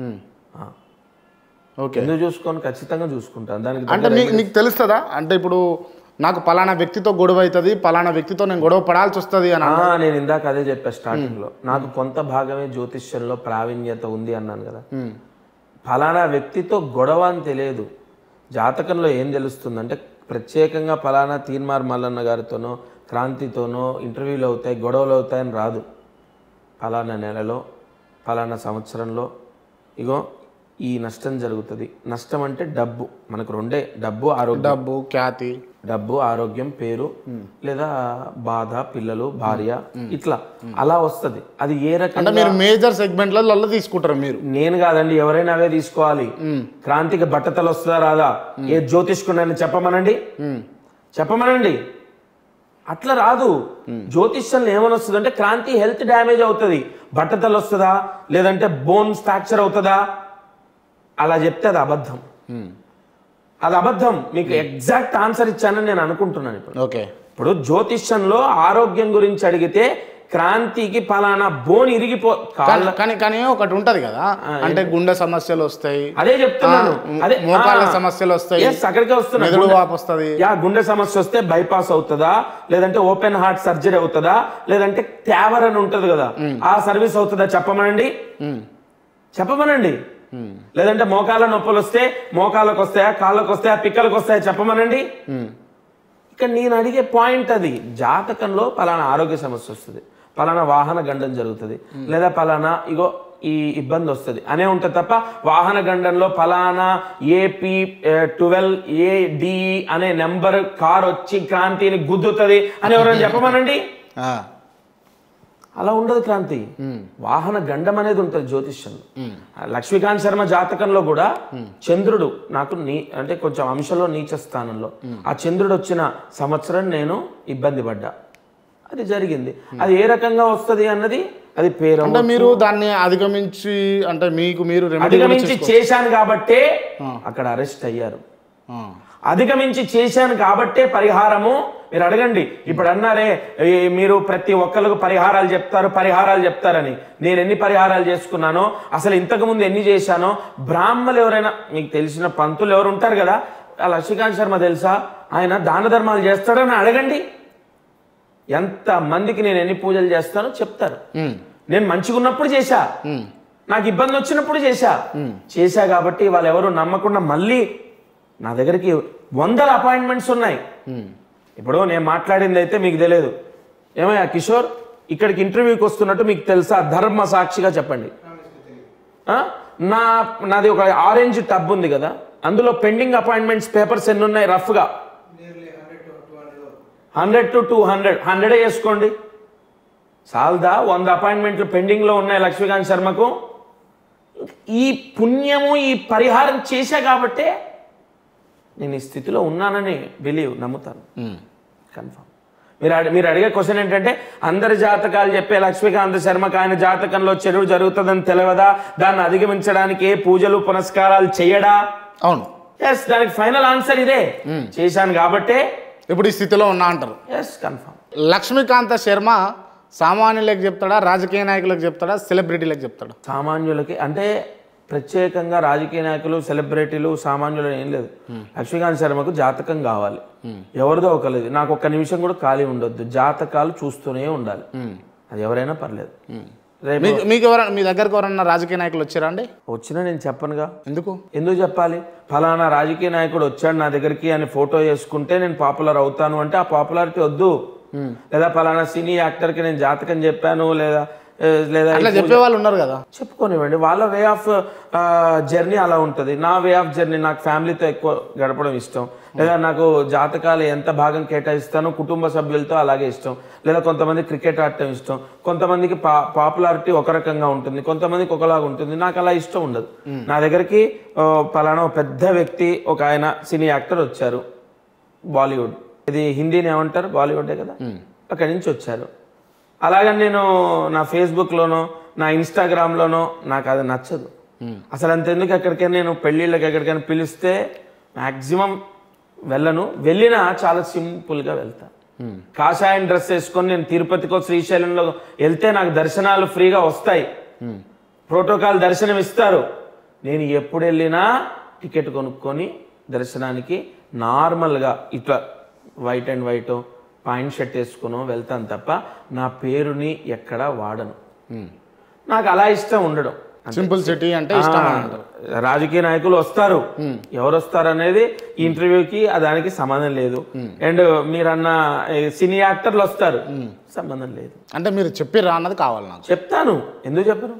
ఓకే, ఎందుకు చూసుకోను, ఖచ్చితంగా చూసుకుంటాను. దానికి అంటే నీకు తెలుస్తుందా, అంటే ఇప్పుడు నాకు పలానా వ్యక్తితో గొడవ అవుతుంది, పలానా వ్యక్తితో నేను గొడవ పడాల్సి వస్తుంది అని? నేను ఇందాక అదే చెప్పా స్టార్టింగ్ లో, నాకు కొంత భాగమే జ్యోతిష్యంలో ప్రావీణ్యత ఉంది అన్నాను కదా. ఫలానా వ్యక్తితో గొడవ అని తెలియదు, జాతకంలో ఏం తెలుస్తుంది అంటే ప్రత్యేకంగా ఫలానా తీన్మార్ మల్లన్న గారితోనో క్రాంతితోనో ఇంటర్వ్యూలు అవుతాయి, గొడవలు అవుతాయని రాదు. ఫలానా నెలలో ఫలానా సంవత్సరంలో ఇగో ఈ నష్టం జరుగుతుంది. నష్టం అంటే డబ్బు, మనకు రెండే, డబ్బు ఆరోగ్యం. డబ్బు, ఖ్యాతి, డబ్బు, ఆరోగ్యం, పేరు, లేదా బాధ, పిల్లలు, భార్య, ఇట్లా అలా వస్తుంది. అది ఏ రకంగా మీరు మేజర్ సెగ్మెంట్లలో తీసుకుంటారు మీరు? నేను కాదండి, ఎవరైనా అవే తీసుకోవాలి. క్రాంతికి బట్టతలు వస్తుందా రాదా, ఏ జ్యోతిష్కుడని చెప్పమనండి, అట్లా రాదు. జ్యోతిష్యంలో ఏమని వస్తుంది అంటే క్రాంతి హెల్త్ డ్యామేజ్ అవుతుంది, బట్టతలు వస్తుందా, లేదంటే బోన్స్ ఫ్రాక్చర్ అవుతుందా, అలా చెప్తే అది అబద్ధం. అది అబద్ధం. మీకు ఎగ్జాక్ట్ ఆన్సర్ ఇచ్చానని నేను అనుకుంటున్నాను. ఇప్పుడు జ్యోతిష్యంలో ఆరోగ్యం గురించి అడిగితే క్రాంతికి పలానా బోన్ కానీ ఒకటి ఉంటది కదా, అంటే గుండె సమస్యలు వస్తాయి, అదే చెప్తున్నాను, అదే మోకాళ్ళ సమస్యలు వస్తాయి, అక్కడికే వస్తున్నా. గుండె సమస్య వస్తే బైపాస్ అవుతుందా, లేదంటే ఓపెన్ హార్ట్ సర్జరీ అవుతుందా, లేదంటే ట్యావర్ అని ఉంటది కదా ఆ సర్వీస్ అవుతుందా చెప్పమనండి. లేదంటే మోకాళ్ళ నొప్పులు వస్తే మోకాళ్ళకు వస్తాయా, కాళ్ళకు వస్తాయా, పిక్కలకు వస్తాయా చెప్పమనండి. ఇక్కడ నేను అడిగే పాయింట్ అది, జాతకంలో పలానా ఆరోగ్య సమస్య వస్తుంది, పలానా వాహన గండం జరుగుతుంది, లేదా పలానా ఇగో ఈ ఇబ్బంది వస్తుంది అనే ఉంటుంది తప్ప వాహన గండంలో పలానా AP12AD అనే నెంబర్ కార్ వచ్చి క్రాంతిని గుద్దుతుంది అని ఎవరైనా చెప్పమనండి. అలా ఉండదు క్రాంతి. వాహన గండం అనేది ఉంటుంది జ్యోతిష్యంలో. లక్ష్మీకాంత్ శర్మ జాతకంలో కూడా చంద్రుడు నాకు అంటే కొంచెం అంశంలో నీచ స్థానంలో, ఆ చంద్రుడు వచ్చిన సంవత్సరం నేను ఇబ్బంది పడ్డా, అది జరిగింది. అది ఏ రకంగా వస్తుంది అన్నది అది పేరు. అంటే మీరు దాన్ని అధిగమించి, అంటే మీకు మీరు అధిగమించి చేశాను కాబట్టే అక్కడ అరెస్ట్ అయ్యారు. అధిగమించి చేశాను కాబట్టే పరిహారము. మీరు అడగండి, ఇప్పుడు అన్నారే మీరు ప్రతి ఒక్కరికి పరిహారాలు చెప్తారని. నేను ఎన్ని పరిహారాలు చేసుకున్నానో, అసలు ఇంతకుముందు ఎన్ని చేశానో, బ్రాహ్మలు ఎవరైనా మీకు తెలిసిన పంతులు ఎవరు ఉంటారు కదా, లక్ష్మీకాంత్ శర్మ తెలుసా, ఆయన దాన ధర్మాలు చేస్తాడని అడగండి. ఎంత మందికి నేను ఎన్ని పూజలు చేస్తానో చెప్తారు. నేను మంచిగా ఉన్నప్పుడు చేశా, నాకు ఇబ్బంది వచ్చినప్పుడు చేశా కాబట్టి వాళ్ళు ఎవరు నమ్మకుండా మళ్ళీ నా దగ్గరికి 100 అపాయింట్మెంట్స్ ఉన్నాయి. ఇప్పుడు నేను మాట్లాడింది అయితే మీకు తెలియదు, ఏమయ్యా కిషోర్ ఇక్కడికి ఇంటర్వ్యూకి వస్తున్నట్టు మీకు తెలుసా, ధర్మ సాక్షిగా చెప్పండి. నాది ఒక ఆరెంజ్ టబ్ ఉంది కదా, అందులో పెండింగ్ అపాయింట్మెంట్స్ పేపర్స్ ఎన్ని ఉన్నాయి రఫ్గా? 100 to 200. 100 చేసుకోండి చాలదా? 100 అపాయింట్మెంట్లు పెండింగ్లో ఉన్నాయి లక్ష్మీకాంత్ శర్మకు. ఈ పుణ్యము, ఈ పరిహారం చేశా కాబట్టే నేను ఈ స్థితిలో ఉన్నానని నమ్ముతాను, కన్ఫర్మ్. మీరు అడిగే క్వశ్చన్ ఏంటంటే, అందరి జాతకాలు చెప్పే లక్ష్మీకాంత్ శర్మకు ఆయన జాతకంలో చెడు జరుగుతుందని తెలియదా, దాన్ని అధిగమించడానికి ఏ పూజలు పునస్కారాలు చేయడా? అవును, ఎస్, దానికి ఫైనల్ ఆన్సర్ ఇదే. చేశాను కాబట్టే ఇప్పుడు ఈ స్థితిలో ఉన్నా అంటారు. Yes, confirm. లక్ష్మీకాంత శర్మ సామాన్యులకు చెప్తాడా, రాజకీయ నాయకులకు చెప్తాడా, సెలబ్రిటీలకు చెప్తాడా? సామాన్యులకి అంటే ప్రత్యేకంగా రాజకీయ నాయకులు, సెలబ్రిటీలు, సామాన్యులు ఏం లేదు. లక్ష్మీకాంత్ శర్మకు జాతకం కావాలి, ఎవరిదో ఒకలేదు. నాకు ఒక్క నిమిషం కూడా ఖాళీ ఉండొద్దు, జాతకాలు చూస్తూనే ఉండాలి. అది ఎవరైనా పర్లేదు. మీకు ఎవరైనా మీ దగ్గరకు ఎవరన్నా రాజకీయ నాయకులు వచ్చారా అండి? వచ్చినా నేను చెప్పనుగా. ఎందుకు చెప్పాలి? ఫలానా రాజకీయ నాయకుడు వచ్చాడు నా దగ్గరికి అని ఫోటో వేసుకుంటే నేను పాపులర్ అవుతాను అంటే ఆ పాపులారిటీ వద్దు. లేదా ఫలానా సినీ యాక్టర్కి నేను జాతకం చెప్పాను లేదా చెప్పే వాళ్ళు ఉన్నారు కదా, చెప్పుకోనివ్వండి. వాళ్ళ వే ఆఫ్ జర్నీ అలా ఉంటుంది. నా వే ఆఫ్ జర్నీ, నాకు ఫ్యామిలీతో ఎక్కువ గడపడం ఇష్టం. లేదా నాకు జాతకాలు ఎంత భాగం కేటాయిస్తానో కుటుంబ సభ్యులతో అలాగే ఇష్టం. లేదా కొంతమంది క్రికెట్ ఆడటం ఇష్టం, కొంతమందికి పాపులారిటీ ఒక రకంగా ఉంటుంది, కొంతమందికి ఒకలాగా ఉంటుంది. నాకు అలా ఇష్టం ఉండదు. నా దగ్గరికి పలానా పెద్ద వ్యక్తి, ఒక ఆయన సినీ యాక్టర్ వచ్చారు, బాలీవుడ్, ఇది హిందీని ఏమంటారు, బాలీవుడే కదా, అక్కడి నుంచి వచ్చారు. అలాగని నేను నా ఫేస్బుక్లోనో నా ఇన్స్టాగ్రామ్లోనో నాకు అది నచ్చదు అసలు. అంతెందుకు ఎక్కడికైనా నేను పెళ్ళిళ్ళకి ఎక్కడికైనా పిలిస్తే మ్యాక్సిమం వెళ్ళను. వెళ్ళినా చాలా సింపుల్గా వెళ్తాను. కాషాయం డ్రెస్ వేసుకొని నేను తిరుపతికో శ్రీశైలంలో వెళ్తే నాకు దర్శనాలు ఫ్రీగా వస్తాయి, ప్రోటోకాల్ దర్శనం ఇస్తారు. నేను ఎప్పుడు వెళ్ళినా టికెట్ కొనుక్కొని దర్శనానికి నార్మల్గా ఇట్లా white and white point shirt వేసుకుని వెళ్తాను తప్ప నా పేరుని ఎక్కడా వాడను. నాకు అలా ఇష్టం ఉండడం. సింపుల్ సిటీ అంటే ఇష్టం. రాజకీయ నాయకులు వస్తారు, ఎవరు వస్తారు అనేది ఈ ఇంటర్వ్యూకి దానికి సంబంధం లేదు. అండ్ మీరన్న సినీ యాక్టర్లు వస్తారు, సంబంధం లేదు. అంటే మీరు చెప్పిర్రా అన్నది కావాలి నాకు. చెప్తాను, ఎందుకు చెప్పరు?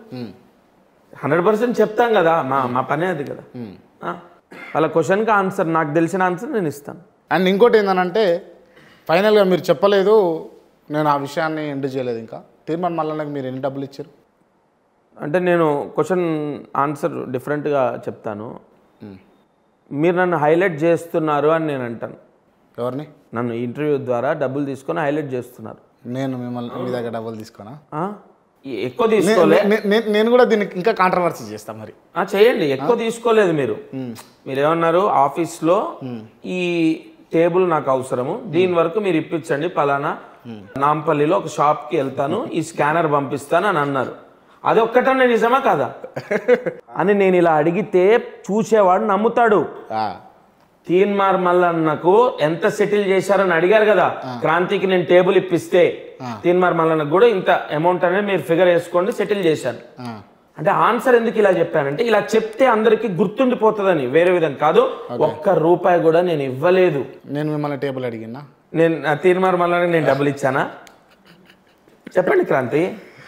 100% చెప్తాం కదా, మా పనే అది కదా. వాళ్ళ క్వశ్చన్కి ఆన్సర్, నాకు తెలిసిన ఆన్సర్ నేను ఇస్తాను. అండ్ ఇంకోటి ఏంటంటే ఫైనల్గా మీరు చెప్పలేదు, నేను ఆ విషయాన్ని ఎండ్ చేయలేదు. ఇంకా తీర్మాన్ మల్లన్నకి మీరు ఎన్ని డబ్బులు ఇచ్చారు? అంటే నేను క్వశ్చన్ ఆన్సర్ డిఫరెంట్గా చెప్తాను. మీరు నన్ను హైలైట్ చేస్తున్నారు అని నేను అంటాను. ఎవరిని? నన్ను ఇంటర్వ్యూ ద్వారా డబ్బులు తీసుకొని హైలైట్ చేస్తున్నారు. నేను మిమ్మల్ని మీ దగ్గర డబ్బులు తీసుకోనా? ఎక్కువ తీసుకోలే. నేను కూడా దీనికి ఇంకా కాంట్రవర్సీ చేస్తాను. మరి చేయండి. ఎక్కువ తీసుకోలేదు మీరు. మీరేమన్నారు, ఆఫీస్లో ఈ టేబుల్ నాకు అవసరము, దీని వరకు మీరు ఇప్పించండి, పలానా నాంపల్లిలో ఒక షాప్కి వెళ్తాను, ఈ స్కానర్ పంపిస్తాను అని అన్నారు. అది ఒక్కటనే నిజమా కాదా అని నేను ఇలా అడిగితే చూసేవాడు నమ్ముతాడు. తీన్మార్ మల్లన్నకు ఎంత సెటిల్ చేశారని అడిగారు కదా, క్రాంతికి నేను టేబుల్ ఇప్పిస్తే తీన్మార్ మల్లన్నకు కూడా ఇంత అమౌంట్ అనేది మీరు ఫిగర్ వేసుకోండి, సెటిల్ చేశాను అంటే ఆన్సర్ ఎందుకు ఇలా చెప్పానంటే ఇలా చెప్తే అందరికి గుర్తుండిపోతుందని, వేరే విధంగా కాదు. ₹1 కూడా నేను ఇవ్వలేదు. నేను మిమ్మల్ని టేబుల్ అడిగినా, నేను తీర్మార్ మల్లన్నకి నేను డబ్బులు ఇచ్చానా? చెప్పండి క్రాంతి.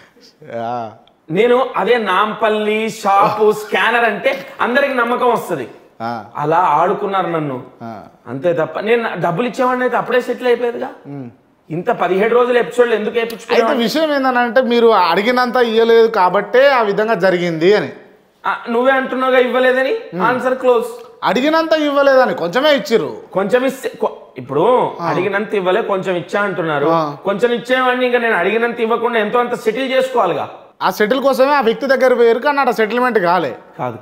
నేను అదే నాంపల్లి షాపు స్కానర్ అంటే అందరికి నమ్మకం వస్తుంది, అలా ఆడుకున్నారు నన్ను అంతే తప్ప నేను డబ్బులు ఇచ్చేవాడిని అయితే అప్పుడే సెటిల్ అయిపోయేదిగా. ఇంత 17 రోజుల ఎపిసోడ్లు ఎందుకు అయితే విషయం ఏంటంటే మీరు అడిగినంత ఇవ్వలేదు కాబట్టే ఆ విధంగా జరిగింది అని నువ్వే అంటున్నావుగా, ఇవ్వలేదని. Answer close. అడిగినంత ఇవ్వలేదని కొంచెమే ఇచ్చిర్రు. కొంచెం ఇస్తే ఇప్పుడు అడిగినంత ఇవ్వలే, కొంచెం ఇచ్చా అంటున్నారు. కొంచెం ఇచ్చేవాడిని ఇంకా నేను అడిగినంత ఇవ్వకుండా ఎంతో అంత సెటిల్ చేసుకోవాలిగా. ఆ సెటిల్ కోసమే ఆ వ్యక్తి దగ్గర పోయారు కానీ అక్కడ సెటిల్మెంట్ కాలే. కాదు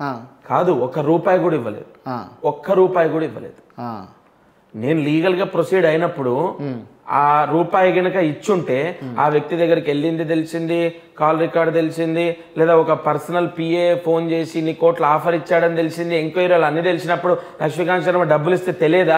₹1 కూడా ఇవ్వలేదు, ₹1 కూడా ఇవ్వలేదు. నేను లీగల్గా ప్రొసీడ్ అయినప్పుడు ఆ ₹1 గనక ఇచ్చుంటే ఆ వ్యక్తి దగ్గరికి వెళ్ళింది తెలిసింది, కాల్ రికార్డ్ తెలిసింది, లేదా ఒక పర్సనల్ PA ఫోన్ చేసి నీ కోట్ల ఆఫర్ ఇచ్చాడని తెలిసింది, ఎంక్వైరీలు అన్ని తెలిసినప్పుడు లక్ష్మీకాంత్ శర్మ డబ్బులు ఇస్తే తెలియదా?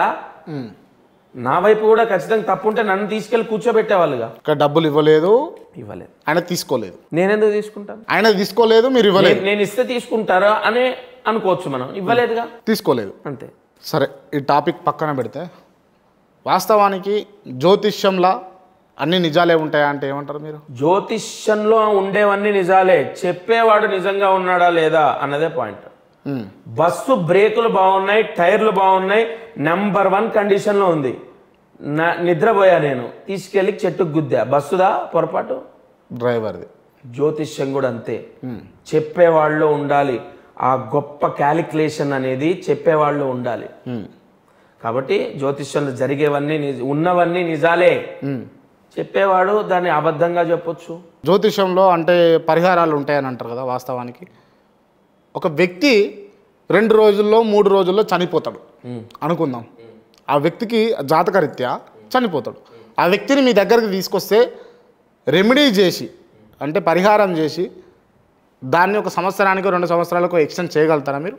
నా వైపు కూడా ఖచ్చితంగా తప్పుంటే నన్ను తీసుకెళ్లి కూర్చోబెట్టేవాళ్ళుగా. డబ్బులు ఇవ్వలేదు, ఆయన తీసుకోలేదు. నేనెందుకు తీసుకుంటాను? ఆయన తీసుకోలేదు, మీరు ఇవ్వలేదు. నేను ఇస్తే తీసుకుంటారా అని అనుకోవచ్చు, మనం ఇవ్వలేదుగా, తీసుకోలేదు, అంతే. సరే, ఈ టాపిక్ పక్కన పెడితే వాస్తవానికి జ్యోతిష్యంలా అన్ని నిజాలే ఉంటాయా అంటే ఏమంటారు మీరు? జ్యోతిష్యంలో ఉండేవన్నీ నిజాలే, చెప్పేవాడు నిజంగా ఉన్నాడా లేదా అన్నదే పాయింట్. బస్సు బ్రేకులు బాగున్నాయి, టైర్లు బాగున్నాయి, నెంబర్ 1 కండిషన్లో ఉంది. నిద్రపోయా, నేను తీసుకెళ్ళి చెట్టుకు గుద్దా, బస్సుదా పొరపాటు? డ్రైవర్ది. జ్యోతిష్యం కూడా అంతే, చెప్పేవాళ్ళు ఉండాలి. ఆ గొప్ప క్యాలిక్యులేషన్ అనేది చెప్పేవాళ్ళు ఉండాలి. కాబట్టి జ్యోతిష్యంలో జరిగేవన్నీ ఉన్నవన్నీ నిజాలే, చెప్పేవాడు దాన్ని అబద్ధంగా చెప్పొచ్చు. జ్యోతిష్యంలో అంటే పరిహారాలు ఉంటాయని అంటారు కదా, వాస్తవానికి ఒక వ్యక్తి 2 రోజుల్లో 3 రోజుల్లో చనిపోతాడు అనుకుందాం. ఆ వ్యక్తికి జాతకరీత్యా చనిపోతాడు. ఆ వ్యక్తిని మీ దగ్గరికి తీసుకొస్తే రెమెడీ చేసి అంటే పరిహారం చేసి దాన్ని 1 సంవత్సరానికి 2 సంవత్సరాలకు ఎక్స్టెండ్ చేయగలుగుతారా మీరు?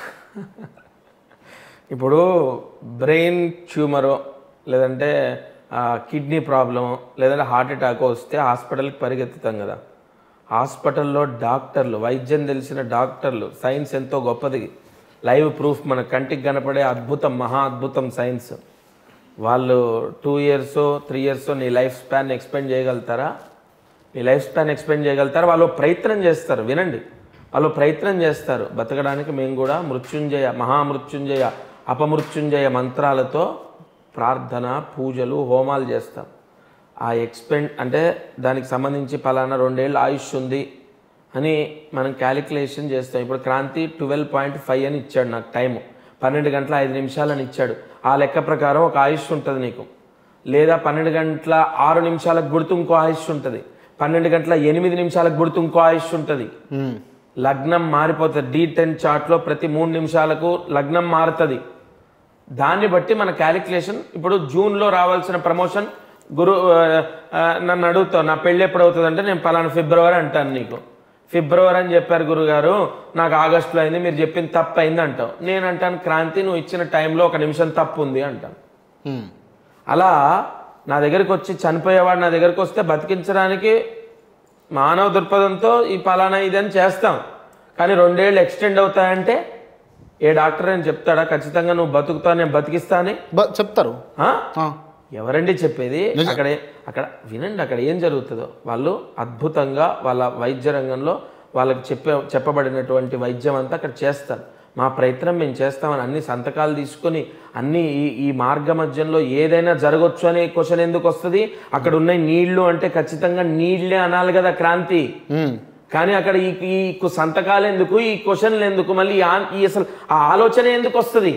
ఇప్పుడు బ్రెయిన్ ట్యూమరో లేదంటే కిడ్నీ ప్రాబ్లమో లేదంటే హార్ట్ అటాక్ వస్తే హాస్పిటల్కి పరిగెత్తుతాం కదా. హాస్పిటల్లో డాక్టర్లు, వైద్యం తెలిసిన డాక్టర్లు, సైన్స్ ఎంతో గొప్పది, లైవ్ ప్రూఫ్ మన కంటికి కనపడే అద్భుతం, మహా అద్భుతం సైన్స్. వాళ్ళు 2 years 3 years నీ లైఫ్ స్పాన్ ఎక్స్పెండ్ చేయగలుగుతారా? నీ లైఫ్ స్పాన్ ఎక్స్పెండ్ చేయగలుగుతారా? వాళ్ళు ప్రయత్నం చేస్తారు, వినండి, వాళ్ళు ప్రయత్నం చేస్తారు బతకడానికి. మేము కూడా మృత్యుంజయ, మహామృత్యుంజయ, అపమృత్యుంజయ మంత్రాలతో ప్రార్థన, పూజలు, హోమాలు చేస్తాం. ఆ అంటే దానికి సంబంధించి పలానా 2 ఏళ్ళ ఆయుష్ ఉంది అని మనం క్యాలిక్యులేషన్ చేస్తాం. ఇప్పుడు క్రాంతి 12.5 అని ఇచ్చాడు నాకు టైము, 12 గంటల 5 నిమిషాలు అని ఇచ్చాడు. ఆ లెక్క ప్రకారం ఒక ఆయుష్ ఉంటుంది నీకు. లేదా 12 గంటల 6 నిమిషాలకు గుర్తు ఇంకో ఆయుష్ ఉంటుంది, 12 గంటల 8 నిమిషాలకు గుర్తు ఇంకో ఆయుష్ ఉంటుంది. లగ్నం మారిపోతుంది. D10 చార్ట్లో ప్రతి 3 నిమిషాలకు లగ్నం మారుతుంది. దాన్ని బట్టి మన క్యాలిక్యులేషన్. ఇప్పుడు జూన్లో రావాల్సిన ప్రమోషన్ నన్ను అడుగుతావు నా పెళ్ళి ఎప్పుడు అవుతుంది అంటే నేను పలానా ఫిబ్రవరి అంటాను. నీకు ఫిబ్రవరి అని చెప్పారు గురుగారు, నాకు ఆగస్టులో అయింది, మీరు చెప్పింది తప్పు అయింది అంటావు. నేను అంటాను క్రాంతి నువ్వు ఇచ్చిన టైంలో 1 నిమిషం తప్పు ఉంది అంటాను. అలా నా దగ్గరికి వచ్చి చనిపోయేవాడు నా దగ్గరికి వస్తే బతికించడానికి మానవ దృక్పథంతో ఈ పలానా ఇది అని చేస్తాం. కానీ 2 ఏళ్ళు ఎక్స్టెండ్ అవుతాయంటే ఏ డాక్టర్ అని చెప్తాడా ఖచ్చితంగా నువ్వు బతుకుతావు నేను బతికిస్తా అని? చెప్తారు. ఎవరండి చెప్పేది? అక్కడ వినండి, అక్కడ ఏం జరుగుతుందో వాళ్ళు అద్భుతంగా వాళ్ళ వైద్య రంగంలో వాళ్ళకి చెప్పబడినటువంటి వైద్యం అంతా అక్కడ చేస్తారు. మా ప్రయత్నం మేము చేస్తామని అన్ని సంతకాలు తీసుకొని అన్ని ఈ మార్గ మధ్యంలో ఏదైనా జరగచ్చు అనే క్వశ్చన్ ఎందుకు వస్తుంది? అక్కడ ఉన్న నీళ్లు అంటే ఖచ్చితంగా నీళ్లే అనాలి కదా క్రాంతి. కానీ అక్కడ ఈ సంతకాలు ఎందుకు, ఈ క్వశ్చన్లు ఎందుకు, మళ్ళీ అసలు ఆ ఆలోచన ఎందుకు వస్తుంది?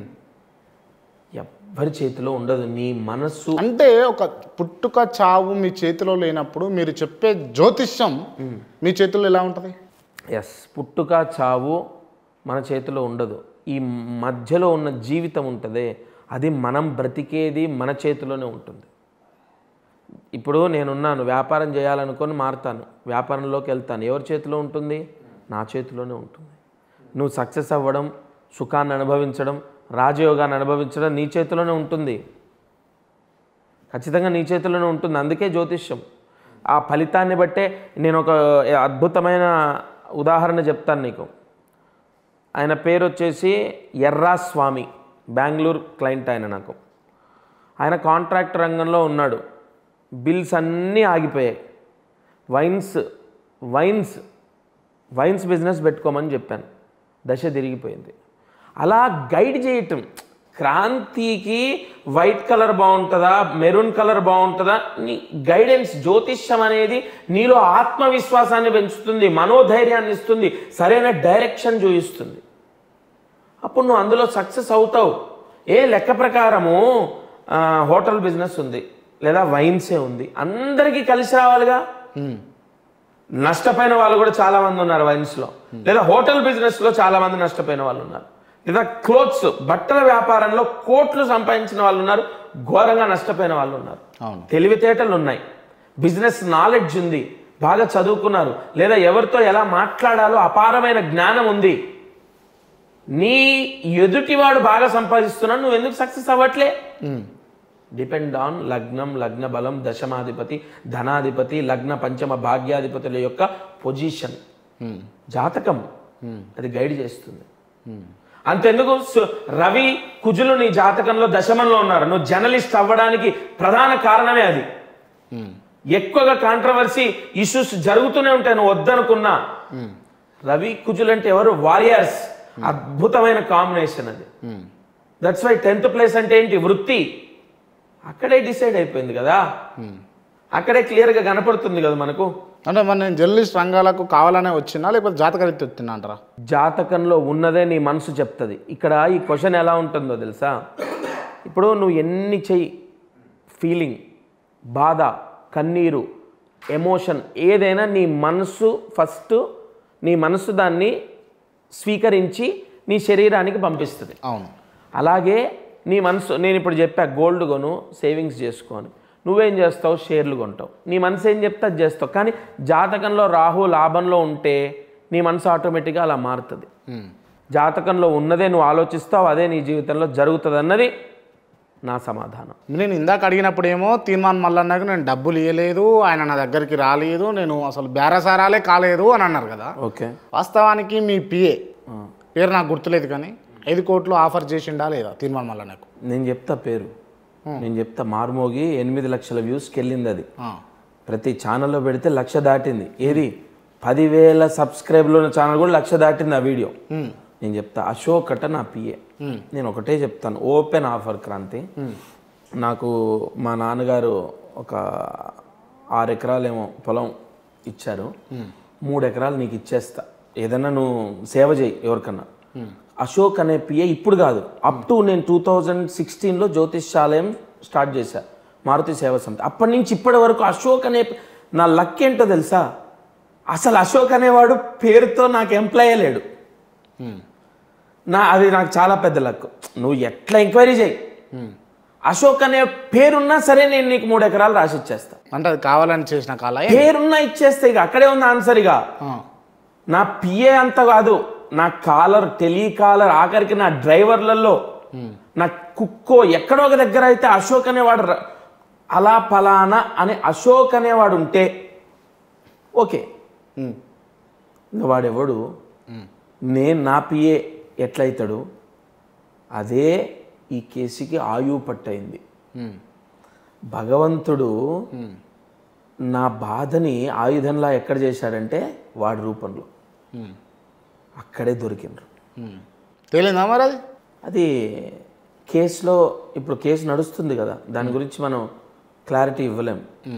ఎవరి చేతిలో ఉండదు, నీ మనస్సు. అంటే ఒక పుట్టుక చావు మీ చేతిలో లేనప్పుడు మీరు చెప్పే జ్యోతిష్యం మీ చేతిలో ఎలా ఉంటుంది? ఎస్, పుట్టుక చావు మన చేతిలో ఉండదు. ఈ మధ్యలో ఉన్న జీవితం ఉంటుందే అది మనం బ్రతికేది మన చేతిలోనే ఉంటుంది. ఇప్పుడు నేనున్నాను, వ్యాపారం చేయాలనుకొని మారుతాను, వ్యాపారంలోకి వెళ్తాను, ఎవరి చేతిలో ఉంటుంది? నా చేతిలోనే ఉంటుంది. నువ్వు సక్సెస్ అవ్వడం, సుఖాన్ని అనుభవించడం, రాజయోగాన్ని అనుభవించడం నీ చేతిలోనే ఉంటుంది, ఖచ్చితంగా నీ చేతిలోనే ఉంటుంది. అందుకే జ్యోతిష్యం. ఆ ఫలితాన్ని బట్టే నేను ఒక అద్భుతమైన ఉదాహరణ చెప్తాను నీకు. ఆయన పేరు వచ్చేసి ఎర్రా స్వామి, బెంగళూరు క్లయింట్ ఆయన నాకు. ఆయన కాంట్రాక్ట్ రంగంలో ఉన్నాడు, బిల్స్ అన్నీ ఆగిపోయాయి. వైన్స్ బిజినెస్ పెట్టుకోమని చెప్పాను, దశ తిరిగిపోయింది. అలా గైడ్ చేయటం, క్రాంతికి వైట్ కలర్ బాగుంటుందా మెరూన్ కలర్ బాగుంటుందా, నీ గైడెన్స్. జ్యోతిష్యం అనేది నీలో ఆత్మవిశ్వాసాన్ని పెంచుతుంది, మనోధైర్యాన్ని ఇస్తుంది, సరైన డైరెక్షన్ చూపిస్తుంది. అప్పుడు నువ్వు అందులో సక్సెస్ అవుతావు. ఏ లెక్క ప్రకారము హోటల్ బిజినెస్ ఉంది లేదా వైన్సే ఉంది, అందరికీ కలిసి రావాలిగా. నష్టపోయిన వాళ్ళు కూడా చాలా మంది ఉన్నారు వైన్స్లో, లేదా హోటల్ బిజినెస్లో చాలా మంది నష్టపోయిన వాళ్ళు ఉన్నారు, లేదా క్లోత్స్ బట్టల వ్యాపారంలో కోట్లు సంపాదించిన వాళ్ళు ఉన్నారు, ఘోరంగా నష్టపోయిన వాళ్ళు ఉన్నారు. తెలివితేటలు ఉన్నాయి, బిజినెస్ నాలెడ్జ్ ఉంది, బాగా చదువుకున్నారు, లేదా ఎవరితో ఎలా మాట్లాడాలో అపారమైన జ్ఞానం ఉంది. నీ ఎదుటివాడు బాగా సంపాదిస్తున్నాడు, నువ్వు ఎందుకు సక్సెస్ అవ్వట్లే? డిపెండ్ ఆన్ లగ్నం, లగ్న బలం, దశమాధిపతి, ధనాధిపతి, లగ్న పంచమ భాగ్యాధిపతుల యొక్క పొజిషన్, జాతకం అది గైడ్ చేస్తుంది. అంతెందుకు రవి కుజులు నీ జాతకంలో దశమంలో ఉన్నారు, నువ్వు జర్నలిస్ట్ అవ్వడానికి ప్రధాన కారణమే అది. ఎక్కువగా కాంట్రవర్సీ ఇష్యూస్ జరుగుతూనే ఉంటాయి నువ్వు వద్దనుకున్నా. రవి కుజులు అంటే ఎవరు? వారియర్స్. అద్భుతమైన కాంబినేషన్ అది. దట్స్ వై 10th ప్లేస్ అంటే ఏంటి? వృత్తి. అక్కడే డిసైడ్ అయిపోయింది కదా, అక్కడే క్లియర్గా కనపడుతుంది కదా మనకు. అంటే మరి నేను జర్నలిస్ట్ రంగాలకు కావాలనే వచ్చినా లేకపోతే జాతకరీత్యా వచ్చినా అంటారా? జాతకంలో ఉన్నదే నీ మనసు చెప్తుంది. ఇక్కడ ఈ క్వశ్చన్ ఎలా ఉంటుందో తెలుసా? ఇప్పుడు నువ్వు ఎన్ని చెయ్యి, ఫీలింగ్, బాధ, కన్నీరు, ఎమోషన్ ఏదైనా నీ మనసు ఫస్ట్, నీ మనసు దాన్ని స్వీకరించి నీ శరీరానికి పంపిస్తుంది. అవును. అలాగే నీ మనసు, నేను ఇప్పుడు చెప్పా గోల్డ్ కొను, సేవింగ్స్ చేసుకొని, నువ్వేం చేస్తావు? షేర్లు కొంటావు. నీ మనసు ఏం చెప్తే అది చేస్తావు. కానీ జాతకంలో రాహు లాభంలో ఉంటే నీ మనసు ఆటోమేటిక్గా అలా మారుతుంది. జాతకంలో ఉన్నదే నువ్వు ఆలోచిస్తావు, అదే నీ జీవితంలో జరుగుతుంది అన్నది నా సమాధానం. నేను ఇందాక అడిగినప్పుడేమో తీర్మాన్ మల్లన్నకు నేను డబ్బులు ఇవ్వలేదు, ఆయన నా దగ్గరికి రాలేదు, నేను అసలు బేరసారాలే కాలేదు అని అన్నారు కదా. ఓకే. వాస్తవానికి మీ పిఏ పేరు నాకు గుర్తులేదు కానీ 5 కోట్లు ఆఫర్ చేసిండా లేదా తీర్మాన్ మల్లన్నకు? నేను చెప్తా పేరు, నేను చెప్తా. మార్మోగి 8 లక్షల వ్యూస్కి వెళ్ళింది. అది ప్రతి ఛానల్లో పెడితే 1,00,000 దాటింది. ఏది 10,000 సబ్స్క్రైబ్లో ఉన్న ఛానల్ కూడా 1,00,000 దాటింది ఆ వీడియో. నేను చెప్తా, అశోక్ అట నా పిఏ. నేను ఒకటే చెప్తాను, ఓపెన్ ఆఫర్ క్రాంతి. నాకు మా నాన్నగారు ఒక 6 ఎకరాలేమో పొలం ఇచ్చారు. 3 ఎకరాలు నీకు ఇచ్చేస్తా, ఏదన్నా నువ్వు సేవ చేయి ఎవరికన్నా. అశోక్ అనే పిఏ ఇప్పుడు కాదు, అప్ టు నేను 2016లో జ్యోతిష్యాలయం స్టార్ట్ చేశా, మారుతి సేవా సమితి. అప్పటి నుంచి ఇప్పటి వరకు అశోక్ అనే, నా లక్ ఏంటో తెలుసా? అసలు అశోక్ అనేవాడు పేరుతో నాకు ఎంప్లాయ్ లేడు. అది నాకు చాలా పెద్ద లక్. నువ్వు ఎట్లా ఎంక్వైరీ చేయి, అశోక్ అనే పేరున్నా సరే నేను నీకు 3 ఎకరాలు రాసి ఇచ్చేస్తా. అంటే అది కావాలని చేసిన కాల పేరున్నా ఇచ్చేస్తే ఇక అక్కడే ఉంది ఆన్సర్. ఇక నా పిఏ అంత కాదు, నా కాలర్, టెలికాలర్, ఆఖరికి నా డ్రైవర్లలో, నా కుక్కో ఎక్కడో ఒక దగ్గర అయితే అశోక్ అనేవాడు, అలా ఫలానా అని అశోక్ అనేవాడు ఉంటే ఓకే. ఇంకా వాడెవడు నేను నా పిఏ ఎట్లయితాడు? అదే ఈ కేసుకి ఆయువు పట్టయింది. భగవంతుడు నా బాధని ఆయుధంలా ఎక్కడ చేశాడంటే వాడి రూపంలో. అక్కడే దొరికిండ్రు. తేలిందా మరి అది? అది కేసులో ఇప్పుడు కేసు నడుస్తుంది కదా, దాని గురించి మనం క్లారిటీ ఇవ్వలేం.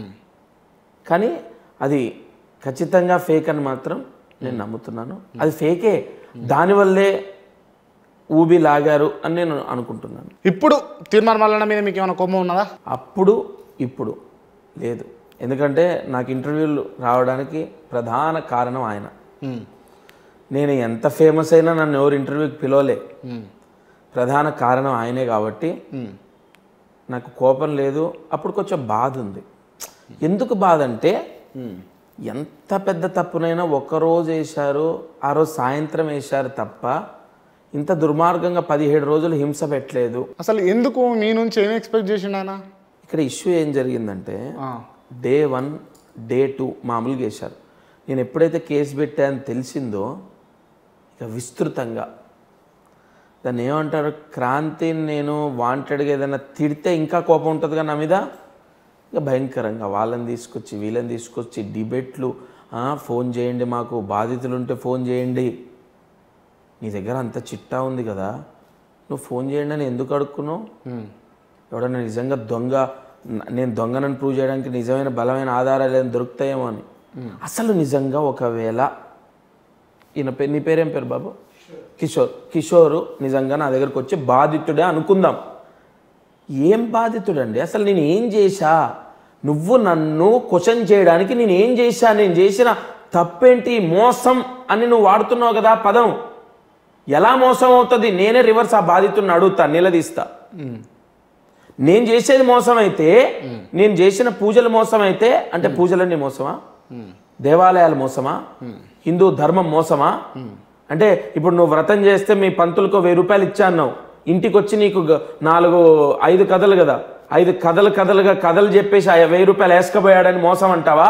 కానీ అది ఖచ్చితంగా ఫేక్ అని మాత్రం నేను నమ్ముతున్నాను. అది ఫేకే, దానివల్లే ఊబి లాగారు అని నేను అనుకుంటున్నాను. ఇప్పుడు తీర్మాన్ మల్లన్న మీద మీకు ఏమైనా కోపం ఉన్నదా? అప్పుడు ఇప్పుడు లేదు. ఎందుకంటే నాకు ఇంటర్వ్యూలు రావడానికి ప్రధాన కారణం ఆయన. నేను ఎంత ఫేమస్ అయినా నన్ను ఎవరు ఇంటర్వ్యూకి పిలవలే, ప్రధాన కారణం ఆయనే. కాబట్టి నాకు కోపం లేదు. అప్పుడు కొంచెం బాధ ఉంది. ఎందుకు బాధ అంటే, ఎంత పెద్ద తప్పునైనా ఒక్కరోజు వేశారు, ఆ రోజు సాయంత్రం వేశారు తప్ప ఇంత దుర్మార్గంగా 17 రోజులు హింస పెట్టలేదు. అసలు ఎందుకు మీ నుంచి ఏం ఎక్స్పెక్ట్ చేసిండు ఆయన? ఇక్కడ ఇష్యూ ఏం జరిగిందంటే, డే 1 డే 2 మామూలుగా వేశారు. నేను ఎప్పుడైతే కేసు పెట్టానని తెలిసిందో ఇక విస్తృతంగా దాన్ని ఏమంటారు, క్రాంతిని నేను వాంటెడ్గా ఏదైనా తిడితే ఇంకా కోపం ఉంటుందిగా నా మీద, ఇక భయంకరంగా వాళ్ళని తీసుకొచ్చి వీళ్ళని తీసుకొచ్చి డిబేట్లు, ఫోన్ చేయండి, మాకు బాధితులు ఉంటే ఫోన్ చేయండి, నీ దగ్గర అంత చిట్టా ఉంది కదా, నువ్వు ఫోన్ చేయండి అని ఎందుకు అడుక్కున్నావు? ఎవడన్నా నిజంగా దొంగ, నేను దొంగనని ప్రూవ్ చేయడానికి నిజమైన బలమైన ఆధారాలు ఏమైనా దొరుకుతాయేమో అని. అసలు నిజంగా ఒకవేళ ఈయన నీ పేరేం పేరు బాబు? కిషోరు నిజంగా నా దగ్గరకు వచ్చి బాధితుడే అనుకుందాం. ఏం బాధితుడండి? అసలు నేను ఏం చేశా? నువ్వు నన్ను క్వశ్చన్ చేయడానికి నేను ఏం చేశా? నేను చేసిన తప్పేంటి? మోసం అని నువ్వు వాడుతున్నావు కదా పదం. ఎలా మోసం అవుతుంది? నేనే రివర్స్ ఆ బాధితుడిని అడుగుతా, నిలదీస్తా. నేను చేసేది మోసం అయితే, నేను చేసిన పూజలు మోసం అయితే, అంటే పూజలన్నీ మోసమా? దేవాలయాలు మోసమా? హిందూ ధర్మం మోసమా? అంటే ఇప్పుడు నువ్వు వ్రతం చేస్తే మీ పంతులకు 1000 రూపాయలు ఇచ్చాన్నావు, ఇంటికి వచ్చి నీకు 5 కథలు కదా, 5 కథలుగా కథలు చెప్పేసి 1000 రూపాయలు వేసుకపోయాడని మోసం అంటావా?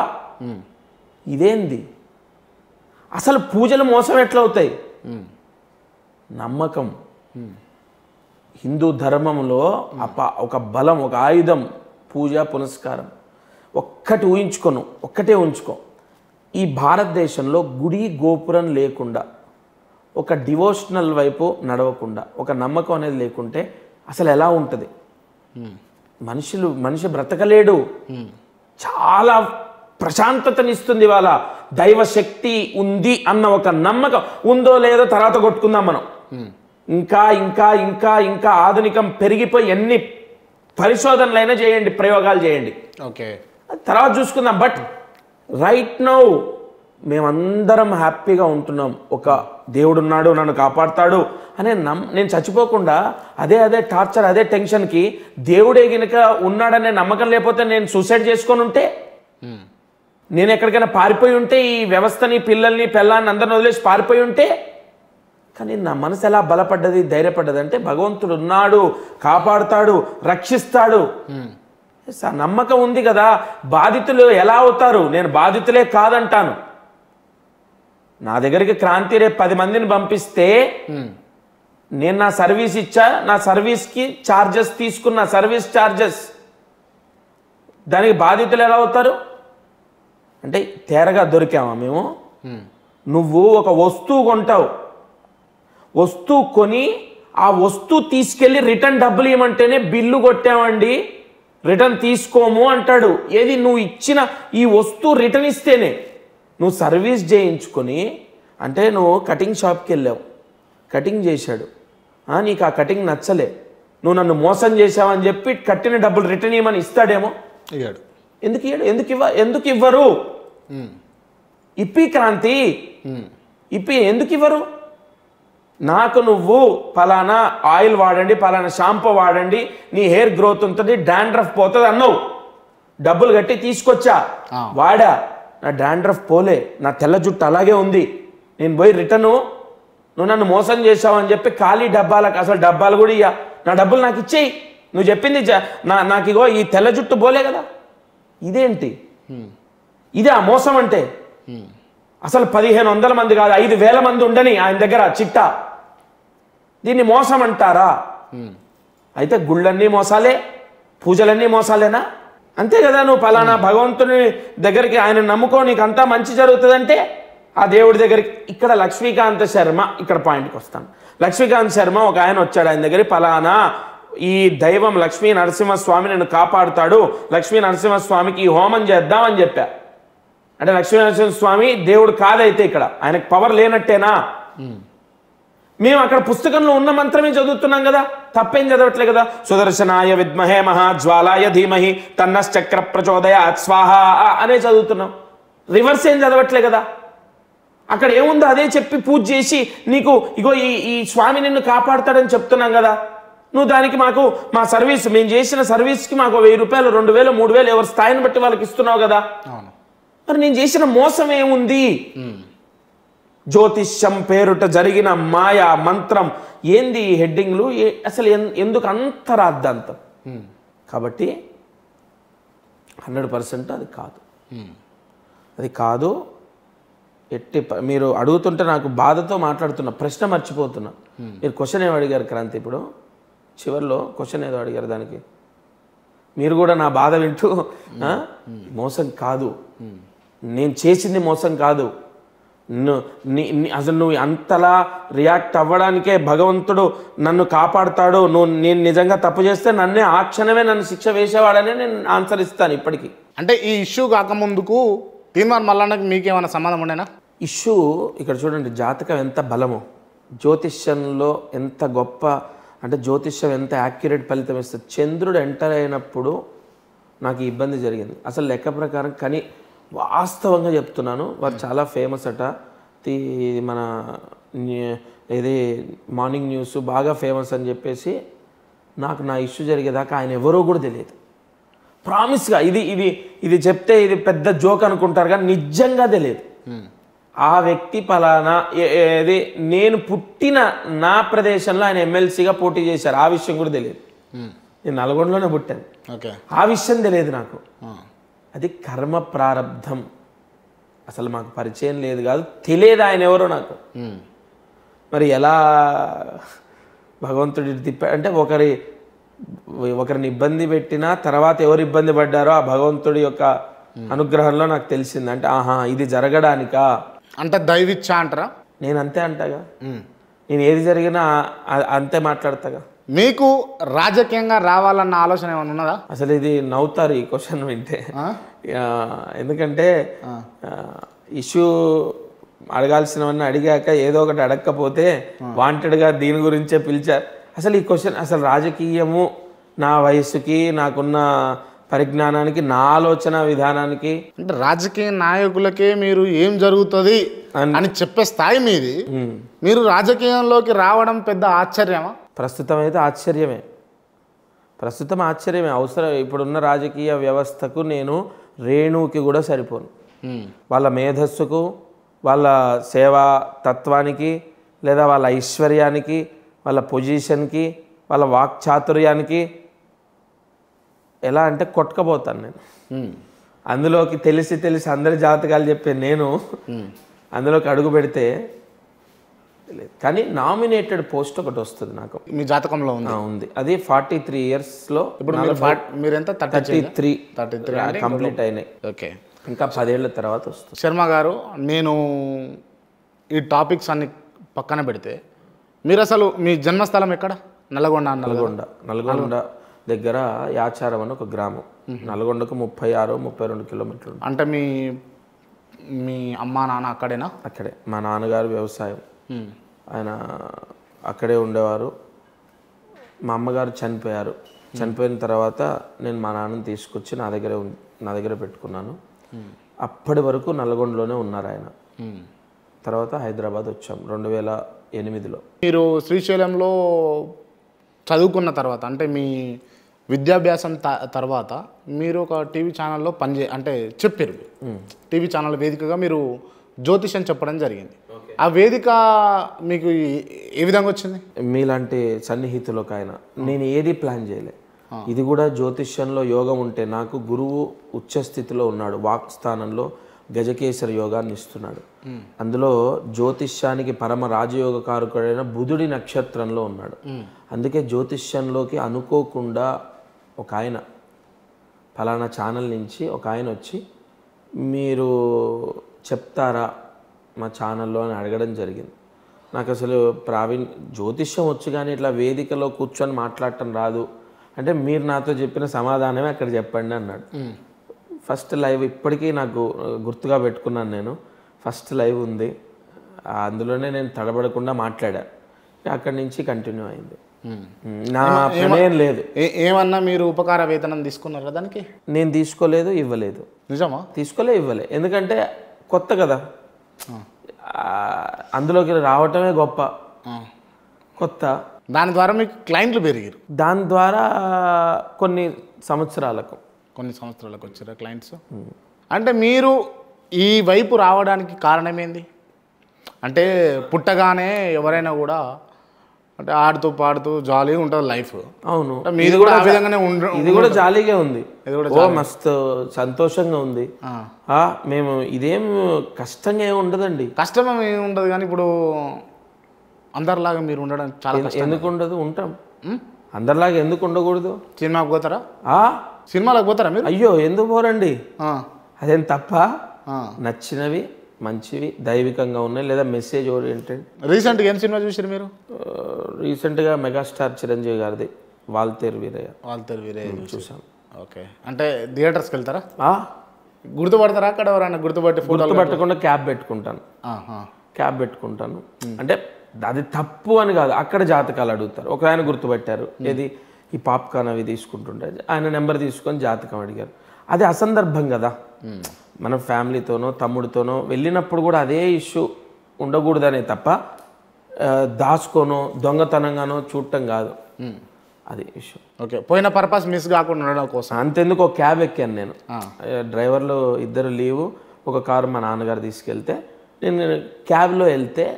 ఇదేంది అసలు? పూజలు మోసం ఎట్లా అవుతాయి? నమ్మకం. హిందూ ధర్మంలో ఒక బలం, ఒక ఆయుధం పూజ పునస్కారం. ఒక్కటే ఉంచుకో, ఈ భారతదేశంలో గుడి గోపురం లేకుండా, ఒక డివోషనల్ వైపు నడవకుండా, ఒక నమ్మకం అనేది లేకుంటే అసలు ఎలా ఉంటుంది? మనిషి బ్రతకలేడు. చాలా ప్రశాంతతనిస్తుంది. ఇవాళ దైవశక్తి ఉంది అన్న ఒక నమ్మకం ఉందో లేదో తర్వాత కొట్టుకుందాం మనం. ఇంకా ఇంకా ఇంకా ఇంకా ఆధునికం పెరిగిపోయి ఎన్ని పరిశోధనలైనా చేయండి, ప్రయోగాలు చేయండి, ఓకే, తర్వాత చూసుకుందాం. బట్ రైట్ నౌ మేమందరం హ్యాపీగా ఉంటున్నాం, ఒక దేవుడు ఉన్నాడు నన్ను కాపాడుతాడు అనే నేను చచ్చిపోకుండా అదే టార్చర్, అదే టెన్షన్కి దేవుడే గనుక ఉన్నాడనే నమ్మకం లేకపోతే నేను సూసైడ్ చేసుకొని ఉంటే, నేను ఎక్కడికైనా పారిపోయి ఉంటే, ఈ వ్యవస్థని, పిల్లల్ని, పెళ్ళాన్ని అందరిని వదిలేసి పారిపోయి ఉంటే, కానీ నా మనసు ఎలా బలపడ్డది, ధైర్యపడ్డది అంటే భగవంతుడు ఉన్నాడు, కాపాడుతాడు, రక్షిస్తాడు. నమ్మకం ఉంది కదా. బాధితులు ఎలా అవుతారు? నేను బాధితులే కాదంటాను. నా దగ్గరికి క్రాంతి రేపు 10 మందిని పంపిస్తే నేను నా సర్వీస్ ఇచ్చా, నా సర్వీస్కి ఛార్జెస్ తీసుకున్నా, సర్వీస్ ఛార్జెస్, దానికి బాధితులు ఎలా అవుతారు అంటే తేరగా దొరికామా మేము? నువ్వు ఒక వస్తువు కొంటావు, వస్తువు కొని ఆ వస్తువు తీసుకెళ్ళి రిటర్న్ డబ్బులు ఇవ్వమంటేనే బిల్లు కొట్టామండి, రిటర్న్ తీసుకోము అంటాడు. ఏది నువ్వు ఇచ్చిన ఈ వస్తువు రిటర్న్ ఇస్తేనే. నువ్వు సర్వీస్ చేయించుకొని, అంటే నువ్వు కటింగ్ షాప్కి వెళ్ళావు, కటింగ్ చేశాడు, నీకు ఆ కటింగ్ నచ్చలే, నువ్వు నన్ను మోసం చేసావని చెప్పి కట్టిన డబ్బులు రిటర్న్ ఇవ్వమని ఇస్తాడేమో. ఇయ్యాడు. ఎందుకు ఇయ్యాడు? ఎందుకు ఇవ్వరు? ఇప్పి క్రాంతి, ఇప్పి ఎందుకు ఇవ్వరు? నాకు నువ్వు పలానా ఆయిల్ వాడండి, పలానా షాంపూ వాడండి, నీ హెయిర్ గ్రోత్ ఉంటుంది, డాండ్రఫ్ పోతుంది అన్నావు, డబ్బులు కట్టి తీసుకొచ్చా, వాడా, నా డాండ్రఫ్ పోలే, నా తెల్ల జుట్టు అలాగే ఉంది, నేను పోయి రిటర్ను, నువ్వు నన్ను మోసం చేసావు అని చెప్పి ఖాళీ డబ్బాలకు, అసలు డబ్బాలు కూడా ఇయ్యా, నా డబ్బులు నాకు ఇచ్చేయి, నువ్వు చెప్పింది నాకు ఇగో ఈ తెల్ల జుట్టు పోలే కదా. ఇదేంటి? ఇదే ఆ మోసం అంటే? అసలు 1500 మంది కాదు, 5000 మంది ఉండని ఆయన దగ్గర చిట్టా, దీన్ని మోసం అంటారా? అయితే గుళ్ళన్నీ మోసాలే, పూజలన్నీ మోసాలేనా? అంతే కదా. నువ్వు పలానా భగవంతుని దగ్గరికి ఆయన నమ్ముకో, నీకు అంతా మంచి జరుగుతుందంటే ఆ దేవుడి దగ్గరికి. ఇక్కడ లక్ష్మీకాంత శర్మ, ఇక్కడ పాయింట్కి వస్తాను. లక్ష్మీకాంత్ శర్మ ఒక ఆయన వచ్చాడు ఆయన దగ్గరికి, పలానా ఈ దైవం లక్ష్మీ నరసింహస్వామి నిన్ను కాపాడుతాడు, లక్ష్మీ నరసింహస్వామికి ఈ హోమం చేద్దామని చెప్పా. అంటే లక్ష్మీ నరసింహస్వామి దేవుడు కాదైతే ఇక్కడ ఆయనకు పవర్ లేనట్టేనా? మేము అక్కడ పుస్తకంలో ఉన్న మంత్రమే చదువుతున్నాం కదా, తప్పేం చదవట్లే కదా. సుదర్శనాయ విద్మహే మహాజ్వాలాయ ధీమహి తన్నశ్చక్ర ప్రచోదయాత్ స్వాహ అనే చదువుతున్నాం, రివర్స్ ఏం చదవట్లే కదా. అక్కడ ఏముందో అదే చెప్పి పూజ చేసి నీకు ఇగో ఈ స్వామి నిన్ను కాపాడుతాడని చెప్తున్నాం కదా. నువ్వు దానికి మాకు మా సర్వీస్, మేము చేసిన సర్వీస్కి మాకు 1000 రూపాయలు, 2000, 3000 ఎవరి స్థాయిని బట్టి వాళ్ళకి ఇస్తున్నావు కదా. మరి నేను చేసిన మోసం ఏముంది? జ్యోతిష్యం పేరుట జరిగిన మాయా మంత్రం ఏంది? ఈ హెడ్డింగ్లు అసలు ఎందుకు అంత రాద్ధాంతం? కాబట్టి 100% అది కాదు, అది కాదు. మీరు అడుగుతుంటే నాకు బాధతో మాట్లాడుతున్నా, ప్రశ్న మర్చిపోతున్నా. మీరు క్వశ్చన్ ఏమో అడిగారు క్రాంతి, ఇప్పుడు చివరిలో క్వశ్చన్ ఏదో అడిగారు, దానికి మీరు కూడా నా బాధ వింటూ మోసం కాదు, నేను చేసింది మోసం కాదు, అసలు నువ్వు అంతలా రియాక్ట్ అవ్వడానికే భగవంతుడు నన్ను కాపాడుతాడు, నేను నిజంగా తప్పు చేస్తే నన్నే ఆ క్షణమే నన్ను శిక్ష వేసేవాడనే నేను ఆన్సర్ ఇస్తాను ఇప్పటికీ. అంటే ఈ ఇష్యూ కాకముందుకు తీర్మాన్ మల్లన్నకి మీకేమైనా సంబంధం ఉండేనా? ఇష్యూ ఇక్కడ చూడండి, జాతకం ఎంత బలమో, జ్యోతిష్యంలో ఎంత గొప్ప, అంటే జ్యోతిష్యం ఎంత యాక్యురేట్ ఫలితం ఇస్తుంది. చంద్రుడు ఎంటర్ అయినప్పుడు నాకు ఇబ్బంది జరిగింది అసలు లెక్క ప్రకారం. కానీ వాస్తవంగా చెప్తున్నాను, వారు చాలా ఫేమస్ అట, మన ఏది మార్నింగ్ న్యూస్ బాగా ఫేమస్ అని చెప్పేసి నాకు నా ఇష్యూ జరిగేదాకా ఆయన ఎవరో కూడా తెలియదు. ప్రామిస్గా ఇది చెప్తే ఇది పెద్ద జోక్ అనుకుంటారు కానీ నిజంగా తెలియదు. ఆ వ్యక్తి పలానా ఏది నేను పుట్టిన నా ప్రదేశంలో ఆయన ఎమ్మెల్సీగా పోటీ చేశారు, ఆ విషయం కూడా తెలియదు. నేను నల్గొండలోనే పుట్టాను, ఆ విషయం తెలియదు నాకు. అది కర్మ ప్రారబ్ధం, అసలు మాకు పరిచయం లేదు కాదు, తెలియదు ఆయన ఎవరో నాకు. మరి ఎలా భగవంతుడి తిప్పా అంటే ఒకరిని ఇబ్బంది పెట్టినా తర్వాత ఎవరు ఇబ్బంది పడ్డారో ఆ భగవంతుడి యొక్క అనుగ్రహంలో నాకు తెలిసింది. అంటే ఆహా ఇది జరగడానికా, అంటే దైవిచ్చ అంటారా? నేను అంతే అంటాగా, నేను ఏది జరిగినా అంతే మాట్లాడతాగా. మీకు రాజకీయంగా రావాలన్న ఆలోచన ఏమైనా ఉన్నదా? అసలు ఇది నవ్వుతారు ఈ క్వశ్చన్ వింటే, ఎందుకంటే ఇష్యూ అడగాల్సినవన్నీ అడిగాక ఏదో ఒకటి అడగకపోతే వాంటెడ్గా దీని గురించే పిలిచారు. అసలు ఈ క్వశ్చన్ అసలు రాజకీయము నా వయసుకి నాకున్న పరిజ్ఞానానికి, నా ఆలోచన విధానానికి. అంటే రాజకీయ నాయకులకే మీరు ఏం జరుగుతుంది అని చెప్పే స్థాయి మీది, మీరు రాజకీయంలోకి రావడం పెద్ద ఆశ్చర్యమా? ప్రస్తుతం అయితే ఆశ్చర్యమే, ప్రస్తుతం ఆశ్చర్యమే. అవసరం ఇప్పుడున్న రాజకీయ వ్యవస్థకు నేను రేణుకి కూడా సరిపోను. వాళ్ళ మేధస్సుకు, వాళ్ళ సేవా తత్వానికి, లేదా వాళ్ళ ఐశ్వర్యానికి, వాళ్ళ పొజిషన్కి, వాళ్ళ వాక్చాతుర్యానికి ఎలా అంటే కొట్టుకపోతాను నేను. అందులోకి తెలిసి తెలిసి అందరి జాతకాలు చెప్పే నేను అందులోకి అడుగు పెడితే కానీ నామినేటెడ్ పోస్ట్ ఒకటి వస్తుంది నాకు. మీ జాతకంలో ఉంది. అది 43 ఇయర్స్లో. ఇప్పుడు మీరు ఎంత? 33 33 కంప్లీట్ అయినాయి. ఓకే, ఇంకా 10 ఏళ్ళ తర్వాత వస్తుంది. శర్మ గారు, నేను ఈ టాపిక్స్ అన్ని పక్కన పెడితే మీరు అసలు మీ జన్మస్థలం ఎక్కడ? నల్గొండ. నల్గొండ దగ్గర యాచారం అని ఒక గ్రామం. నల్గొండకు 36-32 కిలోమీటర్లు. అంటే మీ అమ్మా నాన్న అక్కడేనా? అక్కడే. మా నాన్నగారు వ్యవసాయం, ఆయన అక్కడే ఉండేవారు. మా అమ్మగారు చనిపోయారు. చనిపోయిన తర్వాత నేను మా నాన్నని తీసుకొచ్చి నా దగ్గర పెట్టుకున్నాను. అప్పటి వరకు నల్గొండలోనే ఉన్నారు ఆయన. తర్వాత హైదరాబాద్ వచ్చాం 2008లో. మీరు శ్రీశైలంలో చదువుకున్న తర్వాత, అంటే మీ విద్యాభ్యాసం తర్వాత మీరు ఒక టీవీ ఛానల్లో అంటే చెప్పారు, టీవీ ఛానల్ వేదికగా మీరు జ్యోతిష్యం చెప్పడం జరిగింది. ఆ వేదిక మీకు ఏ విధంగా వచ్చింది? మీలాంటి సన్నిహితులకు ఆయన నేను ఏది ప్లాన్ చేయలే. ఇది కూడా జ్యోతిష్యంలో యోగం ఉంటే, నాకు గురువు ఉచ్చస్థితిలో ఉన్నాడు, వాక్ స్థానంలో గజకేసరి యోగాన్ని ఇస్తున్నాడు. అందులో జ్యోతిష్యానికి పరమ రాజయోగ కారకుడైన బుధుడి నక్షత్రంలో ఉన్నాడు. అందుకే జ్యోతిష్యంలోకి అనుకోకుండా ఒక ఆయన ఫలానా ఛానల్ నుంచి ఒక ఆయన వచ్చి మీరు చెప్తారా మా ఛానల్లో అని అడగడం జరిగింది. నాకు అసలు జ్యోతిష్యం వచ్చు కానీ ఇట్లా వేదికలో కూర్చొని మాట్లాడటం రాదు అంటే, మీరు నాతో చెప్పిన సమాధానమే అక్కడ చెప్పండి అన్నాడు. ఫస్ట్ లైవ్ ఇప్పటికీ నాకు గుర్తుగా పెట్టుకున్నాను నేను. ఫస్ట్ లైవ్ ఉంది, అందులోనే నేను తడబడకుండా మాట్లాడా. అక్కడి నుంచి కంటిన్యూ అయింది. నా ప్రమేయం లేదు. ఏమన్నా మీరు ఉపకార వేతనం తీసుకున్నారా దానికి? నేను తీసుకోలేదు, ఇవ్వలేదు. నిజమా? ఇవ్వలే. ఎందుకంటే కొత్త కదా, అందులోకి రావటమే గొప్ప, కొత్త. దాని ద్వారా మీకు క్లయింట్లు పెరిగారు? దాని ద్వారా కొన్ని సంవత్సరాలకు వచ్చారా క్లయింట్స్? అంటే మీరు ఈ వైపు రావడానికి కారణం ఏంది? అంటే పుట్టగానే ఎవరైనా కూడా అంటే ఆడుతూ పాడుతూ జాలీగా ఉంటుంది లైఫ్. అవును, మీది కూడా ఆ విధంగానే ఇది కూడా జాలీగా ఉంది, మస్తు సంతోషంగా ఉంది. మేము ఇదేం కష్టంగా ఏమి ఉండదండి. కష్టం ఏమి ఉండదు, కానీ ఇప్పుడు అందరిలాగా మీరు ఉండడం చాలా కష్టం. ఎందుకు ఉండదు? ఉంటాం. అందరిలాగా ఎందుకు ఉండకూడదు? సినిమాకి పోతారా? సినిమాలకు పోతారా మీరు? అయ్యో, ఎందుకు పోరండి, అదేం తప్ప. నచ్చినవి, మంచివి, దైవికంగా ఉన్నాయి, లేదా మెసేజ్ ఓరియంటెడ్. రీసెంట్గా ఏం సినిమా చూసారు మీరు? రీసెంట్గా మెగాస్టార్ చిరంజీవి గారిది వాల్తేరు వీరయ్య చూసాం. ఓకే, అంటే థియేటర్స్కి వెళ్తారా? గుర్తుపడతారా అక్కడ ఎవరైనా? గుర్తుపట్టకుండా క్యాబ్ పెట్టుకుంటాను. అంటే అది తప్పు అని కాదు, అక్కడ జాతకాలు అడుగుతారు. ఒక ఆయన గుర్తుపెట్టారు, ఏది ఈ పాప్కార్న్ అవి తీసుకుంటుంటే ఆయన నెంబర్ తీసుకొని జాతకం అడిగారు. అది అసందర్భం కదా. మన ఫ్యామిలీతోనో తమ్ముడితోనో వెళ్ళినప్పుడు కూడా అదే ఇష్యూ ఉండకూడదనే తప్ప దాచుకోనో దొంగతనంగానో చూడటం కాదు అది ఇష్యూ. ఓకే, పోయిన పర్పస్ మిస్ కాకుండా ఉండడం కోసం అంతెందుకు ఒక క్యాబ్ ఎక్కాను నేను. డ్రైవర్లు 2 లీవు, ఒక కారు మా నాన్నగారు తీసుకెళ్తే, నేను క్యాబ్లో వెళ్తే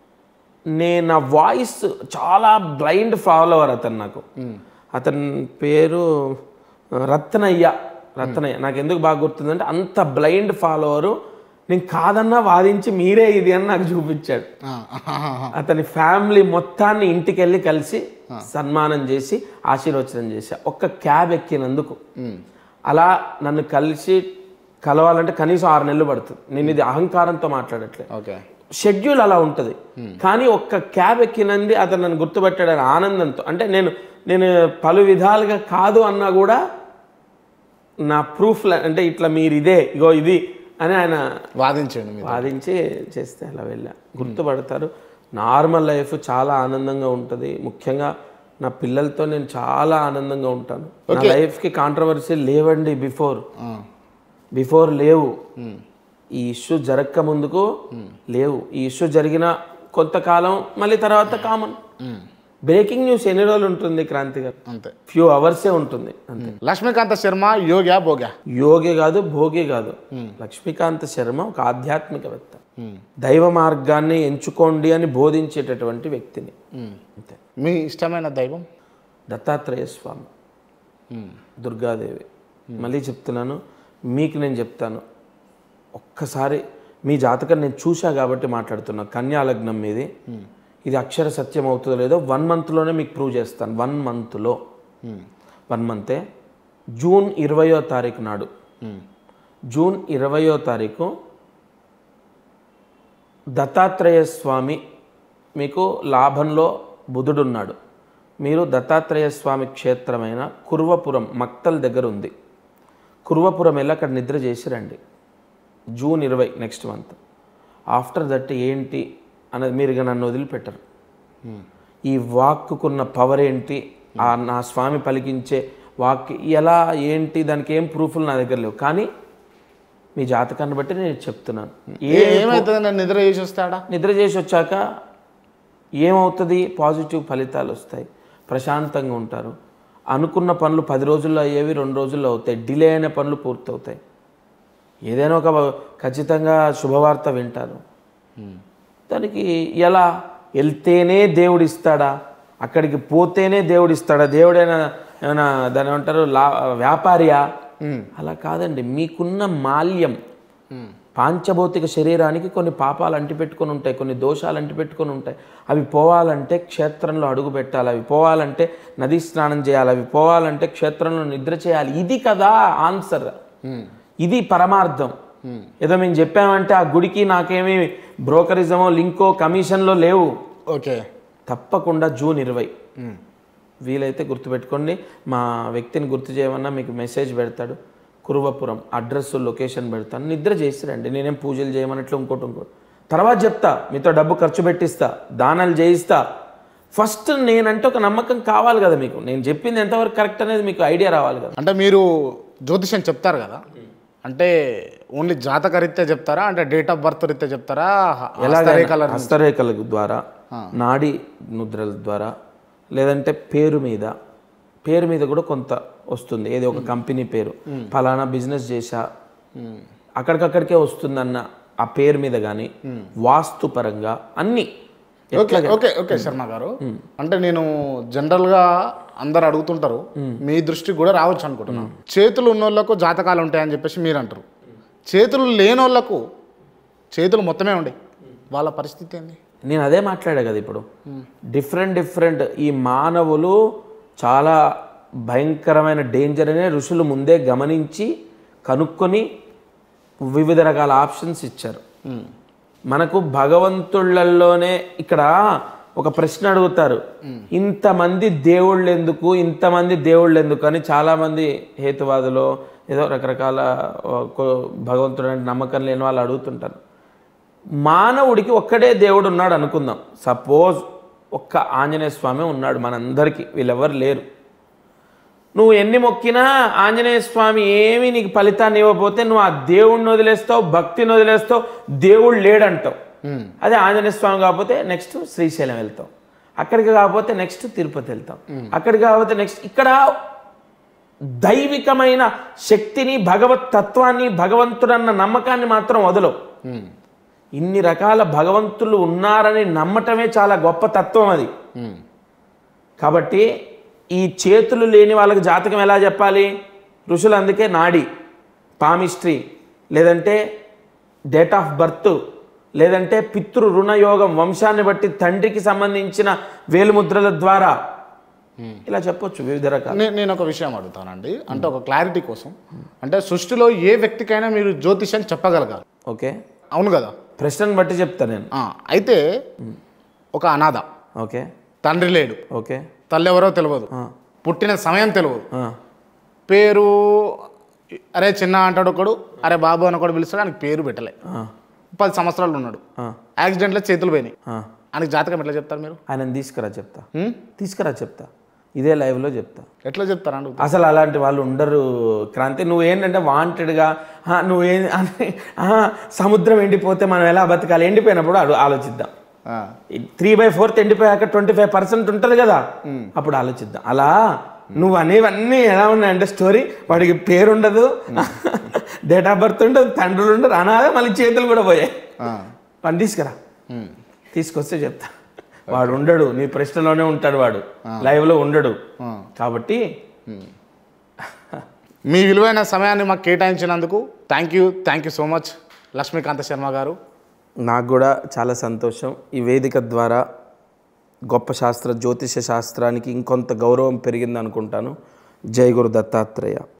నా వాయిస్ చాలా బ్లైండ్ ఫాలోవర్ అతను నాకు. అతని పేరు రత్నయ్య. నాకు ఎందుకు బాగా గుర్తుందంటే, అంత బ్లైండ్ ఫాలోవరు. నేను కాదన్నా వాదించి మీరే ఇది అని నాకు చూపించాడు. అతని ఫ్యామిలీ మొత్తాన్ని ఇంటికి వెళ్ళి కలిసి సన్మానం చేసి ఆశీర్వచనం చేశా ఒక్క క్యాబ్ ఎక్కినందుకు. అలా నన్ను కలవాలంటే కనీసం 6 నెలలు పడుతుంది. నేను ఇది అహంకారంతో మాట్లాడట్లేదు, షెడ్యూల్ అలా ఉంటుంది. కానీ ఒక్క క్యాబ్ ఎక్కినంది అతను నన్ను గుర్తుపెట్టాడని ఆనందంతో. అంటే నేను పలు విధాలుగా కాదు అన్నా కూడా నా ప్రూఫ్ అంటే ఇట్లా మీరు ఇగో ఇది అని ఆయన వాదించి చేస్తే అలా వెళ్ళా. గుర్తుపడతారు. నార్మల్ లైఫ్ చాలా ఆనందంగా ఉంటుంది. ముఖ్యంగా నా పిల్లలతో నేను చాలా ఆనందంగా ఉంటాను. నా లైఫ్కి కాంట్రవర్సీ లేవండి. బిఫోర్ లేవు. ఈ ఇష్యూ జరగక ముందుకు లేవు. ఈ ఇష్యూ జరిగిన కొంతకాలం మళ్ళీ తర్వాత కామన్. బ్రేకింగ్ న్యూస్ ఎన్ని రోజులు ఉంటుంది క్రాంతి గారు? అంతే, ఫ్యూ అవర్సే ఉంటుంది అంతే. లక్ష్మీకాంత శర్మ యోగ్యా భోగ్యా? యోగి కాదు, భోగి కాదు. లక్ష్మీకాంత శర్మ ఒక ఆధ్యాత్మికవేత్త. దైవ మార్గాన్ని ఎంచుకోండి అని బోధించేటటువంటి వ్యక్తిని. అంతే. మీ ఇష్టమైన దైవం? దత్తాత్రేయ స్వామి, దుర్గాదేవి. మళ్ళీ చెప్తున్నాను, మీకు నేను చెప్తాను, ఒక్కసారి మీ జాతకం నేను చూసా కాబట్టి మాట్లాడుతున్నా. కన్యా లగ్నం మీది. ఇది అక్షర సత్యం అవుతుందో లేదో 1 మంత్లోనే మీకు ప్రూవ్ చేస్తాను. 1 మంత్లో 1 మంతే. జూన్ 20వ తారీఖు నాడు, జూన్ 20వ తారీఖు దత్తాత్రేయ స్వామి మీకు లాభంలో బుధుడున్నాడు. మీరు దత్తాత్రేయ స్వామి క్షేత్రమైన కుర్వపురం మక్తల్ దగ్గర ఉంది. కుర్వపురం వెళ్ళి అక్కడ నిద్ర చేసి రండి. June 20 next month. After that ఏంటి అన్నది మీరు ఇక నన్ను వదిలిపెట్టరు. ఈ వాక్కుకున్న పవర్ ఏంటి, నా స్వామి పలికించే వాక్ ఎలా ఏంటి, దానికి ఏం ప్రూఫ్లు నా దగ్గర లేవు. కానీ మీ జాతకాన్ని బట్టి నేను చెప్తున్నాను. ఏమవుతుంది? నిద్ర చేసి వస్తాడా? నిద్ర చేసి వచ్చాక ఏమవుతుంది? పాజిటివ్ ఫలితాలు వస్తాయి. ప్రశాంతంగా ఉంటారు. అనుకున్న పనులు 10 రోజుల్లో అయ్యేవి 2 రోజుల్లో అవుతాయి. డిలే అయిన పనులు పూర్తవుతాయి. ఏదైనా ఒక ఖచ్చితంగా శుభవార్త వింటారు. దానికి ఎలా వెళ్తేనే దేవుడు ఇస్తాడా, అక్కడికి పోతేనే దేవుడు ఇస్తాడా? దేవుడైనా ఏమైనా దాని ఏమంటారు వ్యాపారియా? అలా కాదండి. మీకున్న మాల్యం, పాంచభౌతిక శరీరానికి కొన్ని పాపాలు అంటిపెట్టుకొని ఉంటాయి, కొన్ని దోషాలు అంటిపెట్టుకొని ఉంటాయి. అవి పోవాలంటే క్షేత్రంలో అడుగు పెట్టాలి, అవి పోవాలంటే నదీ స్నానం చేయాలి, అవి పోవాలంటే క్షేత్రంలో నిద్ర చేయాలి. ఇది కదా ఆన్సర్. ఇది పరమార్థం. ఏదో మేము చెప్పామంటే ఆ గుడికి నాకేమీ బ్రోకరిజమో లింకో కమిషన్లో లేవు. ఓకే, తప్పకుండా జూన్ 20 వీలైతే గుర్తుపెట్టుకోండి. మా వ్యక్తిని గుర్తు చేయమన్నా మీకు మెసేజ్ పెడతాడు. కురువపురం అడ్రస్ లొకేషన్ పెడతాను. నిద్ర చేసి రండి. నేనేం పూజలు చేయమన్నట్లు ఇంకోటి తర్వాత చెప్తా. మీతో డబ్బు ఖర్చు పెట్టిస్తా, దానాలు చేయిస్తా. ఫస్ట్ నేనంటే ఒక నమ్మకం కావాలి కదా మీకు. నేను చెప్పింది ఎంతవరకు కరెక్ట్ అనేది మీకు ఐడియా రావాలి కదా. అంటే మీరు జ్యోతిష్యం చెప్తారు కదా, అంటే ఓన్లీ జాతక రీత్యా చెప్తారా, అంటే డేట్ ఆఫ్ బర్త్ రీత్యా చెప్తారా? హస్తరేఖల ద్వారా, నాడి ముద్రల ద్వారా, లేదంటే పేరు మీద కూడా కొంత వస్తుంది. ఏదో ఒక కంపెనీ పేరు, ఫలానా బిజినెస్ చేశా, అక్కడికక్కడికే వస్తుందన్న ఆ పేరు మీద కానీ, వాస్తు పరంగా అన్ని. ఓకే శర్మ గారు, అంటే నేను జనరల్గా అందరు అడుగుతుంటారు, మీ దృష్టికి కూడా రావచ్చు అనుకుంటున్నాను. చేతులు ఉన్నోళ్ళకు జాతకాలు ఉంటాయని చెప్పేసి మీరు అంటారు. చేతులు లేనోళ్లకు చేతులు మొత్తమే ఉండే, వాళ్ళ పరిస్థితి ఏంది? నేను అదే మాట్లాడా కదా ఇప్పుడు. డిఫరెంట్ ఈ మానవులు చాలా భయంకరమైన డేంజర్ అనే ఋషులు ముందే గమనించి కనుక్కొని వివిధ రకాల ఆప్షన్స్ ఇచ్చారు మనకు. భగవంతుళ్ళల్లోనే ఇక్కడ ఒక ప్రశ్న అడుగుతారు, ఇంతమంది దేవుళ్ళు ఎందుకు అని చాలామంది హేతువాదులు ఏదో రకరకాల భగవంతుడు అంటే నమ్మకం లేని వాళ్ళు అడుగుతుంటారు. మానవుడికి ఒక్కడే దేవుడు ఉన్నాడు అనుకుందాం. సపోజ్ ఒక్క ఆంజనేయ స్వామి ఉన్నాడు మనందరికీ, వీళ్ళెవరు లేరు. నువ్వు ఎన్ని మొక్కినా ఆంజనేయ స్వామి ఏమీ నీకు ఫలితాన్ని ఇవ్వకపోతే నువ్వు ఆ దేవుడిని వదిలేస్తావు, భక్తిని వదిలేస్తావు, దేవుడు లేడంటావు. అదే ఆంజనేయ స్వామి కాకపోతే నెక్స్ట్ శ్రీశైలం వెళ్తాం, అక్కడికి కాకపోతే నెక్స్ట్ తిరుపతి వెళ్తాం, అక్కడికి కాకపోతే నెక్స్ట్. ఇక్కడ దైవికమైన శక్తిని, భగవత్ తత్వాన్ని, భగవంతుడన్న నమ్మకాన్ని మాత్రం వదలవు. ఇన్ని రకాల భగవంతులు ఉన్నారని నమ్మటమే చాలా గొప్ప తత్వం అది. కాబట్టి ఈ చేతులు లేని వాళ్ళకి జాతకం ఎలా చెప్పాలి? ఋషులు అందుకే నాడి, పామిస్ట్రీ, లేదంటే డేట్ ఆఫ్ బర్త్, లేదంటే పితృ రుణయోగం, వంశాన్ని బట్టి తండ్రికి సంబంధించిన వేలుముద్రల ద్వారా ఇలా చెప్పొచ్చు వివిధ రకాలు. నేను ఒక విషయం అడుగుతానండి, అంటే ఒక క్లారిటీ కోసం. అంటే సృష్టిలో ఏ వ్యక్తికైనా మీరు జ్యోతిష్యం చెప్పగలగాలి. ఓకే, అవును కదా? ప్రశ్నను బట్టి చెప్తా నేను. అయితే ఒక అనాథ, ఓకే, తండ్రి లేడు, ఓకే, తల్లి ఎవరో తెలియదు, పుట్టిన సమయం తెలియదు, పేరు అరే చిన్న అంటాడు ఒకడు, అరే బాబు అని ఒకడు పిలుస్తాడు, ఆయనకి పేరు పెట్టలే, 10 సంవత్సరాలు ఉన్నాడు, యాక్సిడెంట్లో చేతులు పోయినాయి, ఆయనకి జాతకం ఎట్లా చెప్తారు మీరు? ఆయన తీసుకురా చెప్తా. ఇదే లైవ్లో చెప్తా. ఎట్లా చెప్తారా? అసలు అలాంటి వాళ్ళు ఉండరు క్రాంతి. నువ్వేంటంటే వాంటెడ్గా నువ్వేం అని సముద్రం ఎండిపోతే మనం ఎలా బతకాలి, ఎండిపోయినప్పుడు ఆలోచిద్దాం. 3/4 ఎండిపోయాక 25% ఉంటుంది కదా, అప్పుడు ఆలోచిద్దాం. అలా నువ్వు అనేవన్నీ ఎలా ఉన్నాయంటే స్టోరీ, వాడికి పేరు ఉండదు, డేట్ ఆఫ్ బర్త్ ఉండదు, తండ్రులు ఉండదు, అనాదే, మళ్ళీ చేతులు కూడా పోయాయి. వాడిని తీసుకురా, తీసుకొస్తే చెప్తా. వాడు ఉండడు, నీ ప్రశ్నలోనే ఉంటాడు, వాడు లైవ్లో ఉండడు. కాబట్టి మీ విలువైన సమయాన్ని మాకు కేటాయించినందుకు thank you so much Lakshmikanta Sharma garu. నాకు కూడా చాలా సంతోషం. ఈ వేదిక ద్వారా గొప్ప జ్యోతిష శాస్త్రానికి ఇంకొంత గౌరవం పెరిగింది అనుకుంటాను. జై గురు దత్తాత్రేయ.